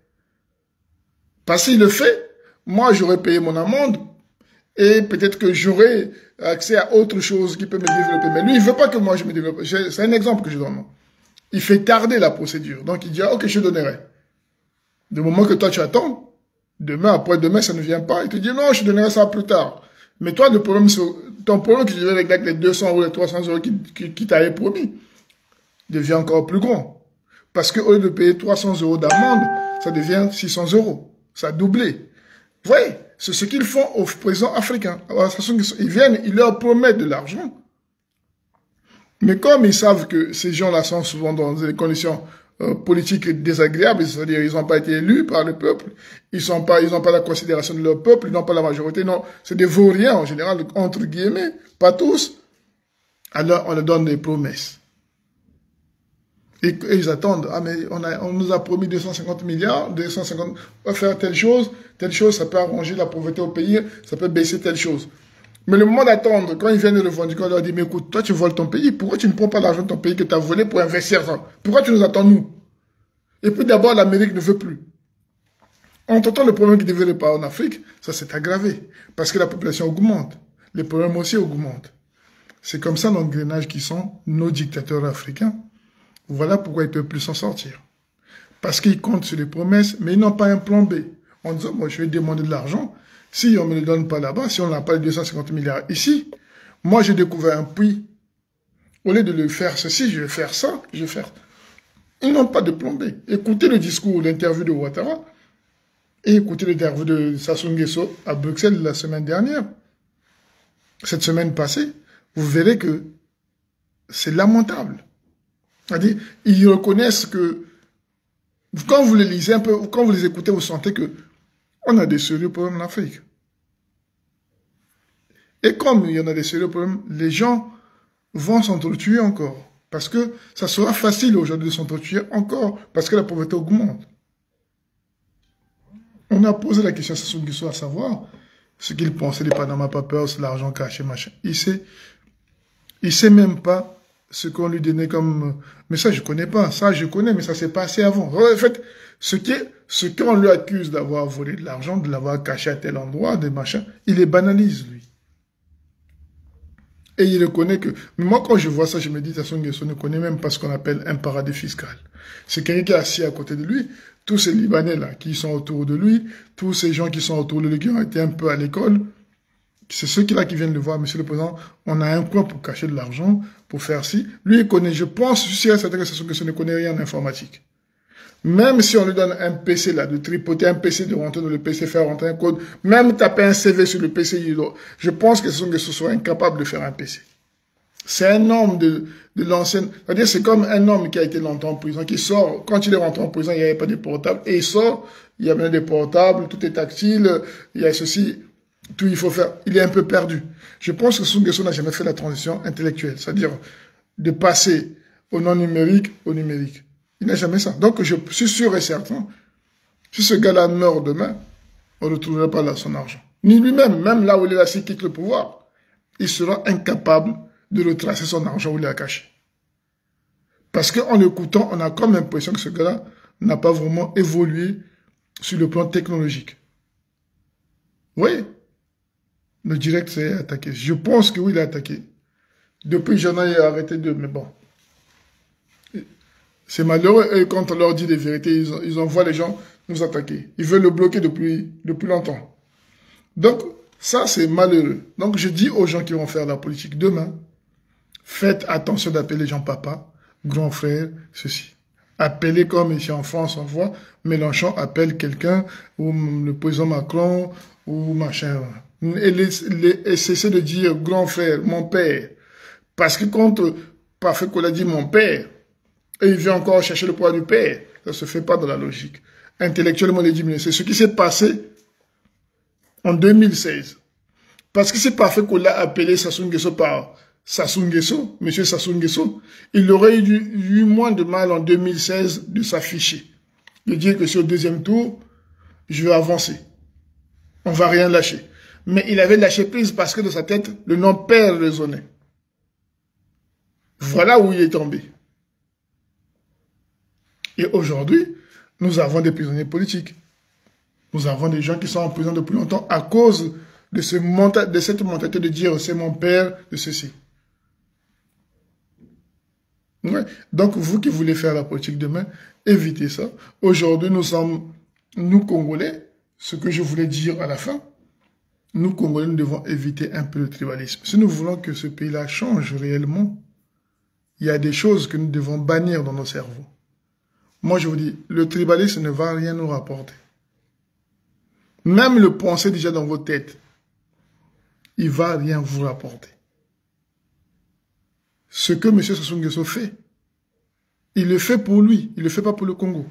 Parce qu'il le fait, moi, j'aurais payé mon amende et peut-être que j'aurais accès à autre chose qui peut me développer. Mais lui, il ne veut pas que moi, je me développe. C'est un exemple que je donne. Il fait tarder la procédure. Donc, il dit, ah, ok, je donnerai. Du moment que toi, tu attends, demain, après-demain, ça ne vient pas. Il te dit, non, je donnerai ça plus tard. Mais toi, le problème, ton problème que tu devais régler avec les deux cents ou les trois cents euros qui, qui, qui t'avaient promis devient encore plus grand. Parce qu'au lieu de payer trois cents euros d'amende, ça devient six cents euros. Ça a doublé. Vous voyez, c'est ce qu'ils font aux présidents africains. Alors, ils viennent, ils leur promettent de l'argent. Mais comme ils savent que ces gens-là sont souvent dans des conditions euh, politiques désagréables, c'est-à-dire ils n'ont pas été élus par le peuple, ils n'ont pas, ils n'ont pas la considération de leur peuple, ils n'ont pas la majorité, non, c'est des vauriens en général, entre guillemets, pas tous. Alors on leur donne des promesses. Et, et ils attendent, ah mais on, a, on nous a promis deux cent cinquante milliards, deux cent cinquante, on va faire telle chose, telle chose, ça peut arranger la pauvreté au pays, ça peut baisser telle chose. Mais le moment d'attendre, quand ils viennent le revendiquer, on leur dit, mais écoute, toi tu voles ton pays, pourquoi tu ne prends pas l'argent de ton pays que tu as volé pour investir ça? Pourquoi tu nous attends nous? Et puis d'abord, l'Amérique ne veut plus. Entre-temps, le problème qui ne développe pas en Afrique, ça s'est aggravé, parce que la population augmente, les problèmes aussi augmentent. C'est comme ça l'engrenage qui sont nos dictateurs africains. Voilà pourquoi ils ne peuvent plus s'en sortir. Parce qu'ils comptent sur les promesses, mais ils n'ont pas un plan B. En disant, moi, je vais demander de l'argent. Si on ne me le donne pas là-bas, si on n'a pas les deux cent cinquante milliards ici, moi, j'ai découvert un puits. Au lieu de le faire ceci, je vais faire ça, je vais faire... Ils n'ont pas de plan B. Écoutez le discours, l'interview de Ouattara, et écoutez l'interview de Sassou Nguesso à Bruxelles la semaine dernière. Cette semaine passée, vous verrez que c'est lamentable. C'est-à-dire, ils reconnaissent que, quand vous les lisez un peu, quand vous les écoutez, vous sentez que on a des sérieux problèmes en Afrique. Et comme il y en a des sérieux problèmes, les gens vont s'entretuer encore. Parce que ça sera facile aujourd'hui de s'entretuer encore, parce que la pauvreté augmente. On a posé la question à Sassou Nguesso à savoir ce qu'il pensait des Panama Papers, l'argent caché, machin. Il sait, il sait même pas ce qu'on lui donnait comme... Mais ça, je connais pas. Ça, je connais, mais ça s'est passé avant. En fait, ce qui est, ce qu'on lui accuse d'avoir volé de l'argent, de l'avoir caché à tel endroit, des machins, il les banalise, lui. Et il reconnaît que... Mais moi, quand je vois ça, je me dis, Sassou Nguesso ne connaît même pas ce qu'on appelle un paradis fiscal. C'est quelqu'un qui est assis à côté de lui. Tous ces Libanais-là qui sont autour de lui, tous ces gens qui sont autour de lui, qui ont été un peu à l'école, c'est ceux-là qui viennent le voir, Monsieur le Président, on a un coin pour cacher de l'argent, pour faire ci. Lui, il connaît, je pense, je suis certain que Sassou Nguesso ne connaît rien en informatique. Même si on lui donne un P C là, de tripoter un P C, de rentrer dans le P C, faire rentrer un code, même taper un C V sur le P C, je pense que Sassou Nguesso soit incapable de faire un P C. C'est un homme de, de l'ancienne, c'est-à-dire c'est comme un homme qui a été longtemps en prison, qui sort, quand il est rentré en prison, il n'y avait pas de portable, et il sort, il y a bien des portables, tout est tactile, il y a ceci, tout il faut faire, il est un peu perdu. Je pense que Sassou Nguesso n'a jamais fait la transition intellectuelle, c'est-à-dire de passer au non-numérique au numérique. Il n'a jamais ça. Donc je suis sûr et certain, si ce gars-là meurt demain, on ne retrouvera pas là son argent. Ni lui-même, même là où il est là, s'il quitte le pouvoir, il sera incapable de retracer son argent où il est caché. Parce qu'en l'écoutant, on a comme l'impression que ce gars-là n'a pas vraiment évolué sur le plan technologique. Oui, le direct s'est attaqué. Je pense que oui, il a attaqué. Depuis, j'en ai arrêté deux, mais bon. C'est malheureux, et quand on leur dit des vérités, ils, ils envoient les gens nous attaquer. Ils veulent le bloquer depuis, depuis longtemps. Donc, ça, c'est malheureux. Donc, je dis aux gens qui vont faire la politique demain, faites attention d'appeler les gens papa, grand frère, ceci. Appelez comme ici en France, on voit, Mélenchon appelle quelqu'un, ou le président Macron, ou machin. Et, les, les, et cessez de dire grand frère, mon père. Parce que quand Parfait qu'on a dit mon père, et il vient encore chercher le poids du père, ça ne se fait pas dans la logique. Intellectuellement, les diminuer. C'est ce qui s'est passé en deux mille seize. Parce que c'est Parfait qu'on l'a appelé Sassou Nguesso par Sassou Nguesso, monsieur Sassou Nguesso, il aurait eu, eu moins de mal en deux mille seize de s'afficher. De dire que sur le deuxième tour, je vais avancer. On ne va rien lâcher. Mais il avait lâché prise parce que dans sa tête, le nom père résonnait. Voilà où il est tombé. Et aujourd'hui, nous avons des prisonniers politiques. Nous avons des gens qui sont en prison depuis longtemps à cause de, ce de cette mentalité de dire c'est mon père de ceci. Ouais. Donc, vous qui voulez faire la politique demain, évitez ça. Aujourd'hui, nous sommes, nous Congolais, ce que je voulais dire à la fin, nous Congolais, nous devons éviter un peu le tribalisme. Si nous voulons que ce pays-là change réellement, il y a des choses que nous devons bannir dans nos cerveaux. Moi, je vous dis, le tribalisme ne va rien nous rapporter. Même le penser déjà dans vos têtes, il ne va rien vous rapporter. Ce que M. Sassou Nguesso fait, il le fait pour lui, il ne le fait pas pour le Congo.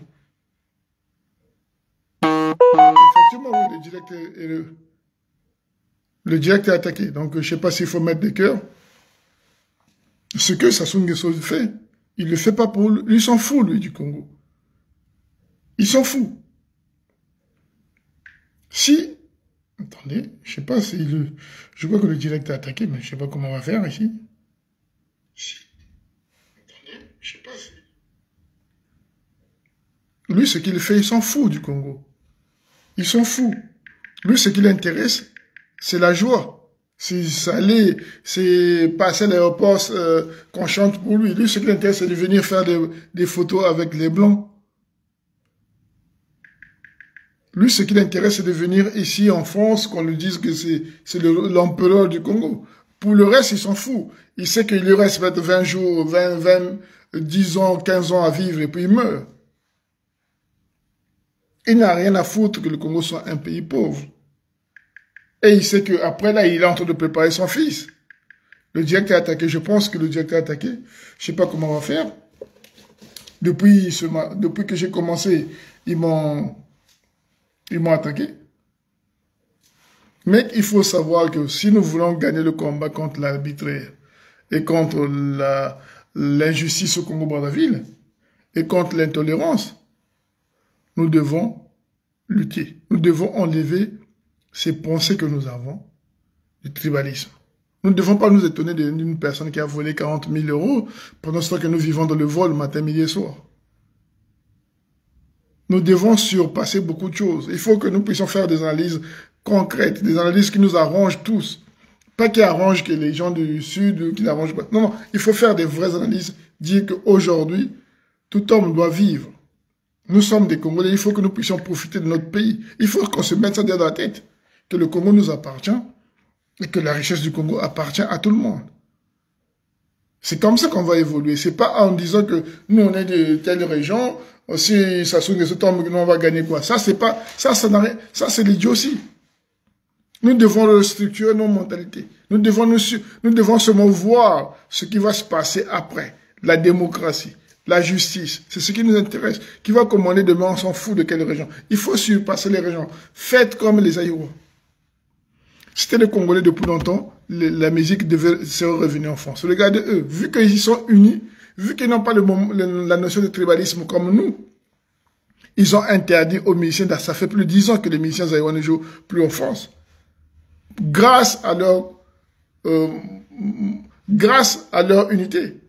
Effectivement, oui, le direct est, est le, le direct est attaqué. Donc, je ne sais pas s'il faut mettre des cœurs. Ce que Sassou Nguesso fait, il ne le fait pas pour lui. Il s'en fout, lui, du Congo. Il s'en fout. Si, attendez, je ne sais pas si le, je crois que le direct est attaqué, mais je ne sais pas comment on va faire ici. Si, attendez, je ne sais pas si. Lui, ce qu'il fait, il s'en fout du Congo. Il s'en fout. Lui, ce qui l'intéresse, c'est la joie. C'est aller, c'est passer à l'aéroport, euh, qu'on chante pour lui. Lui, ce qui l'intéresse, c'est de venir faire des, des photos avec les Blancs. Lui, ce qui l'intéresse, c'est de venir ici en France, qu'on lui dise que c'est l'empereur du Congo. Pour le reste, il s'en fout. Il sait qu'il lui reste peut-être vingt jours, vingt, vingt, dix ans, quinze ans à vivre, et puis il meurt. Il n'a rien à foutre que le Congo soit un pays pauvre. Et il sait qu'après, là, il est en train de préparer son fils. Le direct est attaqué. Je pense que le direct est attaqué. Je ne sais pas comment on va faire. Depuis, ce, depuis que j'ai commencé, ils m'ont ils m'ont attaqué. Mais il faut savoir que si nous voulons gagner le combat contre l'arbitraire et contre l'injustice au Congo-Brazzaville et contre l'intolérance, nous devons lutter. Nous devons enlever ces pensées que nous avons du tribalisme. Nous ne devons pas nous étonner d'une personne qui a volé quarante mille euros pendant ce temps que nous vivons dans le vol matin, midi et soir. Nous devons surpasser beaucoup de choses. Il faut que nous puissions faire des analyses concrètes, des analyses qui nous arrangent tous. Pas qui arrangent que les gens du Sud, qui n'arrangent pas. Non, non, il faut faire des vraies analyses, dire qu'aujourd'hui, tout homme doit vivre. Nous sommes des Congolais, il faut que nous puissions profiter de notre pays. Il faut qu'on se mette ça dans la tête, que le Congo nous appartient et que la richesse du Congo appartient à tout le monde. C'est comme ça qu'on va évoluer. C'est pas en disant que nous, on est de telle région, si ça sonne ce temps, on va gagner quoi. Ça, c'est pas, ça, ça n'a rien, ça, c'est l'idiotie. Nous devons restructurer nos mentalités. Nous devons nous, nous devons seulement voir ce qui va se passer après. La démocratie, la justice, c'est ce qui nous intéresse. Qui va commander demain, on s'en fout de quelle région. Il faut surpasser les régions. Faites comme les Aïouas. C'était les Congolais depuis longtemps, la musique devait se revenir en France. Regardez eux, vu qu'ils y sont unis, vu qu'ils n'ont pas le, le, la notion de tribalisme comme nous, ils ont interdit aux musiciens, ça fait plus de dix ans que les musiciens Aïouas ne jouent plus en France. Grâce à leur, euh, grâce à leur unité.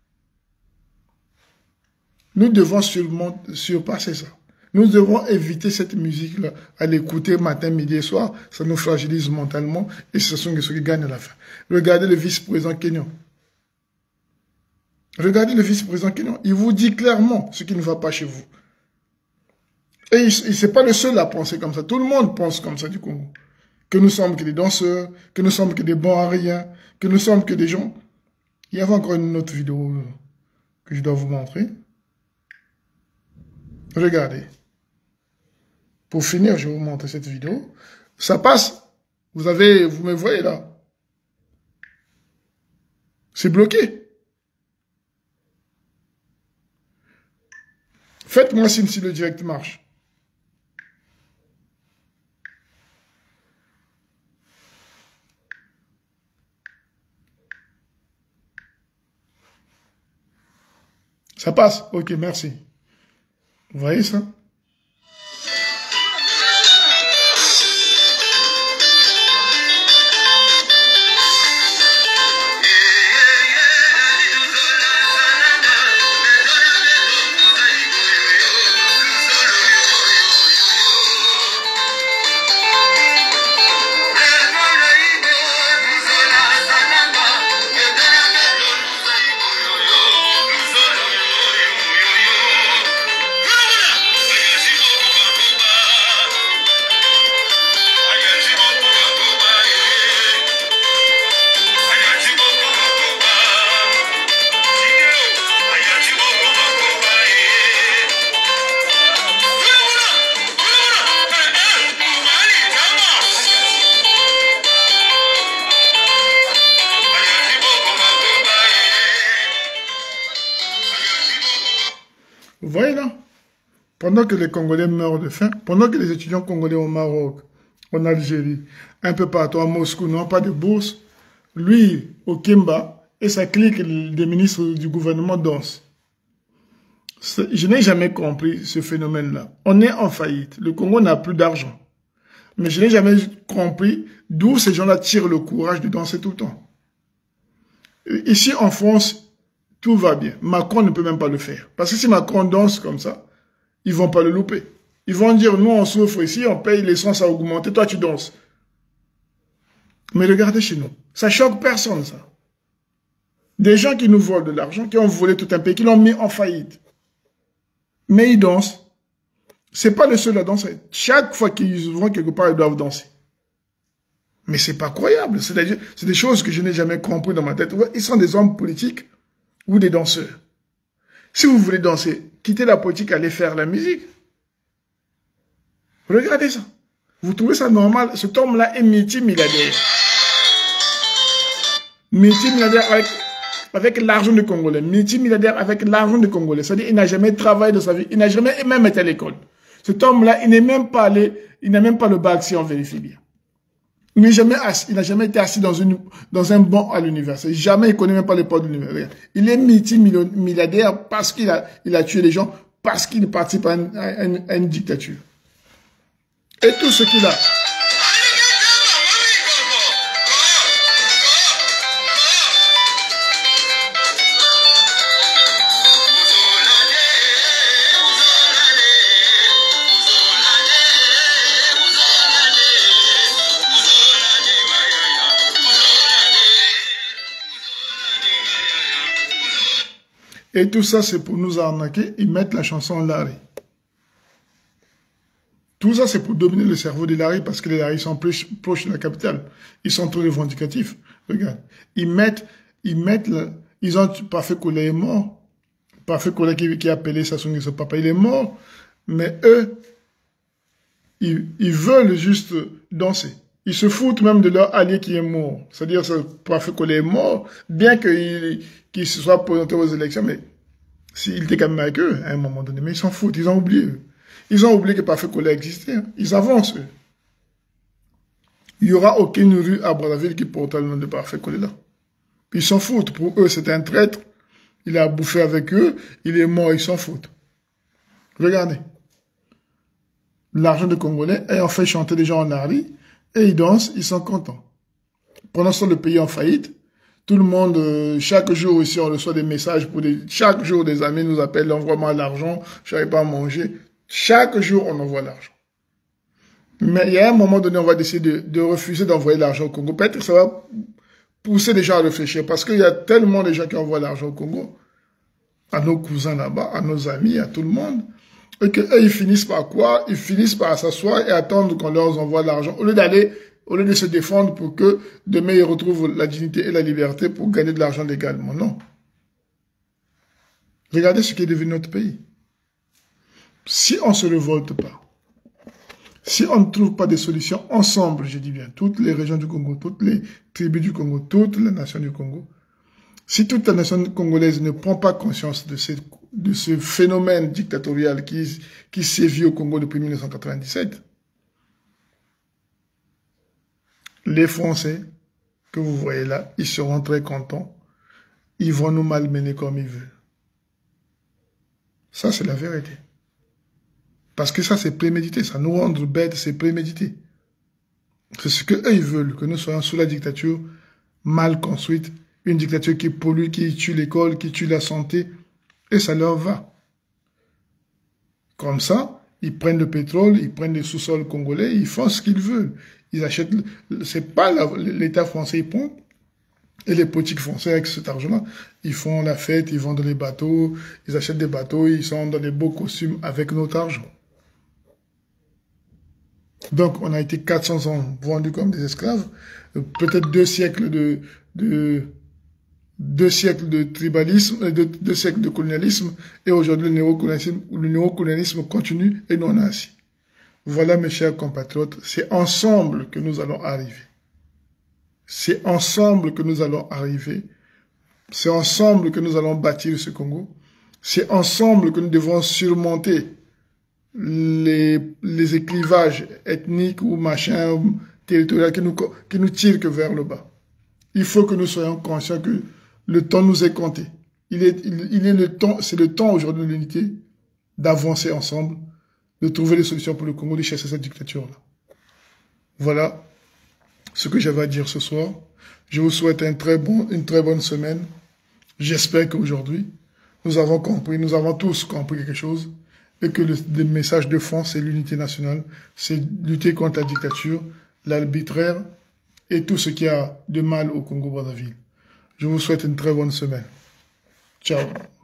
Nous devons surpasser ça. Nous devons éviter cette musique-là, à l'écouter matin, midi et soir. Ça nous fragilise mentalement et ce sont ceux qui gagnent à la fin. Regardez le vice-président kenyan. Regardez le vice-président kenyan. Il vous dit clairement ce qui ne va pas chez vous. Et il n'est pas le seul à penser comme ça. Tout le monde pense comme ça du Congo. Que nous sommes que des danseurs, que nous sommes que des bons à rien, que nous sommes que des gens. Il y avait encore une autre vidéo que je dois vous montrer. Regardez. Pour finir, je vais vous montrer cette vidéo. Ça passe. Vous avez, vous me voyez là. C'est bloqué. Faites-moi signe si le direct marche. Ça passe? Ok, merci. Vous voyez ça? Vous voyez là? Pendant que les Congolais meurent de faim, pendant que les étudiants congolais au Maroc, en Algérie, un peu partout à Moscou n'ont pas de bourse, lui, au Kimba, et sa clique des ministres du gouvernement dansent. Je n'ai jamais compris ce phénomène-là. On est en faillite. Le Congo n'a plus d'argent. Mais je n'ai jamais compris d'où ces gens-là tirent le courage de danser tout le temps. Ici, en France, tout va bien. Macron ne peut même pas le faire. Parce que si Macron danse comme ça, ils ne vont pas le louper. Ils vont dire, nous, on souffre ici, on paye l'essence à augmenter, toi, tu danses. Mais regardez chez nous. Ça choque personne, ça. Des gens qui nous volent de l'argent, qui ont volé tout un pays, qui l'ont mis en faillite. Mais ils dansent. C'est pas le seul à danser. Chaque fois qu'ils vont quelque part, ils doivent danser. Mais c'est pas croyable. C'est des, des choses que je n'ai jamais compris dans ma tête. Ils sont des hommes politiques ou des danseurs. Si vous voulez danser, quittez la politique, allez faire la musique. Regardez ça. Vous trouvez ça normal? Cet homme-là est multimilliardaire. Multimilliardaire avec, avec l'argent des Congolais. Multimilliardaire avec l'argent des Congolais. C'est-à-dire qu'il n'a jamais travaillé de sa vie. Il n'a jamais même été à l'école. Cet homme-là, il n'est même pas allé, il n'a même pas le bac si on vérifie bien. Il n'a jamais, il n'a jamais été assis dans, une, dans un banc à l'université. Jamais, il connaît même pas les portes de l'université. Il est multimilliardaire parce qu'il a, il a tué les gens, parce qu'il participe à une, à une, à une dictature. Et tout ce qu'il a. Et tout ça, c'est pour nous arnaquer. Ils mettent la chanson Larry. Tout ça, c'est pour dominer le cerveau des Larry parce que les Larry sont plus proches de la capitale. Ils sont trop revendicatifs. Regarde. Ils mettent, ils mettent, le, ils ont, Parfait Koulé est mort. Parfait Koulé qui, qui a appelé Sassou Nguesso papa, il est mort. Mais eux, ils, ils veulent juste danser. Ils se foutent même de leur allié qui est mort. C'est-à-dire que Parfait Koulé est mort, bien qu'il qu'il se soit présenté aux élections, mais s'il était quand même avec eux à un moment donné. Mais ils s'en foutent, ils ont oublié. Ils ont oublié que Parfait Koulé existait. Hein. Ils avancent, eux. Il n'y aura aucune rue à Brazzaville qui portera le nom de Parfait Koulé là. Ils s'en foutent. Pour eux, c'est un traître. Il a bouffé avec eux. Il est mort, ils s'en foutent. Regardez. L'argent des Congolais ayant fait chanter des gens en Nari. Et ils dansent, ils sont contents. Pendant ce temps, le pays est en faillite. Tout le monde, euh, chaque jour ici, on reçoit des messages pour des... Chaque jour, des amis nous appellent, envoie-moi l'argent, je n'arrive pas à manger. Chaque jour, on envoie l'argent. Mais il y a un moment donné, on va décider de, de refuser d'envoyer l'argent au Congo. Peut-être que ça va pousser les gens à réfléchir, parce qu'il y a tellement de gens qui envoient l'argent au Congo. à nos cousins là-bas, à nos amis, à tout le monde. Et qu'eux, ils finissent par quoi? Ils finissent par s'asseoir et attendre qu'on leur envoie l'argent. Au lieu d'aller, au lieu de se défendre pour que demain ils retrouvent la dignité et la liberté pour gagner de l'argent légalement. Non. Regardez ce qui est devenu notre pays. Si on ne se révolte pas, si on ne trouve pas des solutions ensemble, je dis bien, toutes les régions du Congo, toutes les tribus du Congo, toutes les nations du Congo, si toute la nation congolaise ne prend pas conscience de, cette, de ce phénomène dictatorial qui, qui sévit au Congo depuis mille neuf cent quatre-vingt-dix-sept, les Français que vous voyez là, ils seront très contents. Ils vont nous malmener comme ils veulent. Ça, c'est la vérité. Parce que ça, c'est prémédité. Ça nous rend bêtes, c'est prémédité. C'est ce qu'eux, ils veulent, que nous soyons sous la dictature mal construite, une dictature qui pollue, qui tue l'école, qui tue la santé, et ça leur va. Comme ça, ils prennent le pétrole, ils prennent les sous-sols congolais, ils font ce qu'ils veulent. Ils achètent, c'est pas l'État français, ils prend, et les politiques français avec cet argent-là, ils font la fête, ils vendent les bateaux, ils achètent des bateaux, ils sont dans les beaux costumes avec notre argent. Donc, on a été quatre cents ans vendus comme des esclaves, peut-être deux siècles de, de, deux siècles de tribalisme, deux, deux siècles de colonialisme, et aujourd'hui, le néocolonialisme, le néocolonialisme continue, et nous, on est assis. Voilà, mes chers compatriotes, c'est ensemble que nous allons arriver. C'est ensemble que nous allons arriver. C'est ensemble que nous allons bâtir ce Congo. C'est ensemble que nous devons surmonter les, les éclivages ethniques ou machin territoriaux qui nous, qui nous tirent que vers le bas. Il faut que nous soyons conscients que le temps nous est compté. Il est, il, il est le temps, c'est le temps aujourd'hui de l'unité, d'avancer ensemble, de trouver des solutions pour le Congo, de chasser cette dictature-là. Voilà ce que j'avais à dire ce soir. Je vous souhaite un très bon, une très bonne semaine. J'espère qu'aujourd'hui, nous avons compris, nous avons tous compris quelque chose, et que le, le message de fond, c'est l'unité nationale, c'est lutter contre la dictature, l'arbitraire, et tout ce qui a de mal au Congo-Brazzaville. Je vous souhaite une très bonne semaine. Ciao.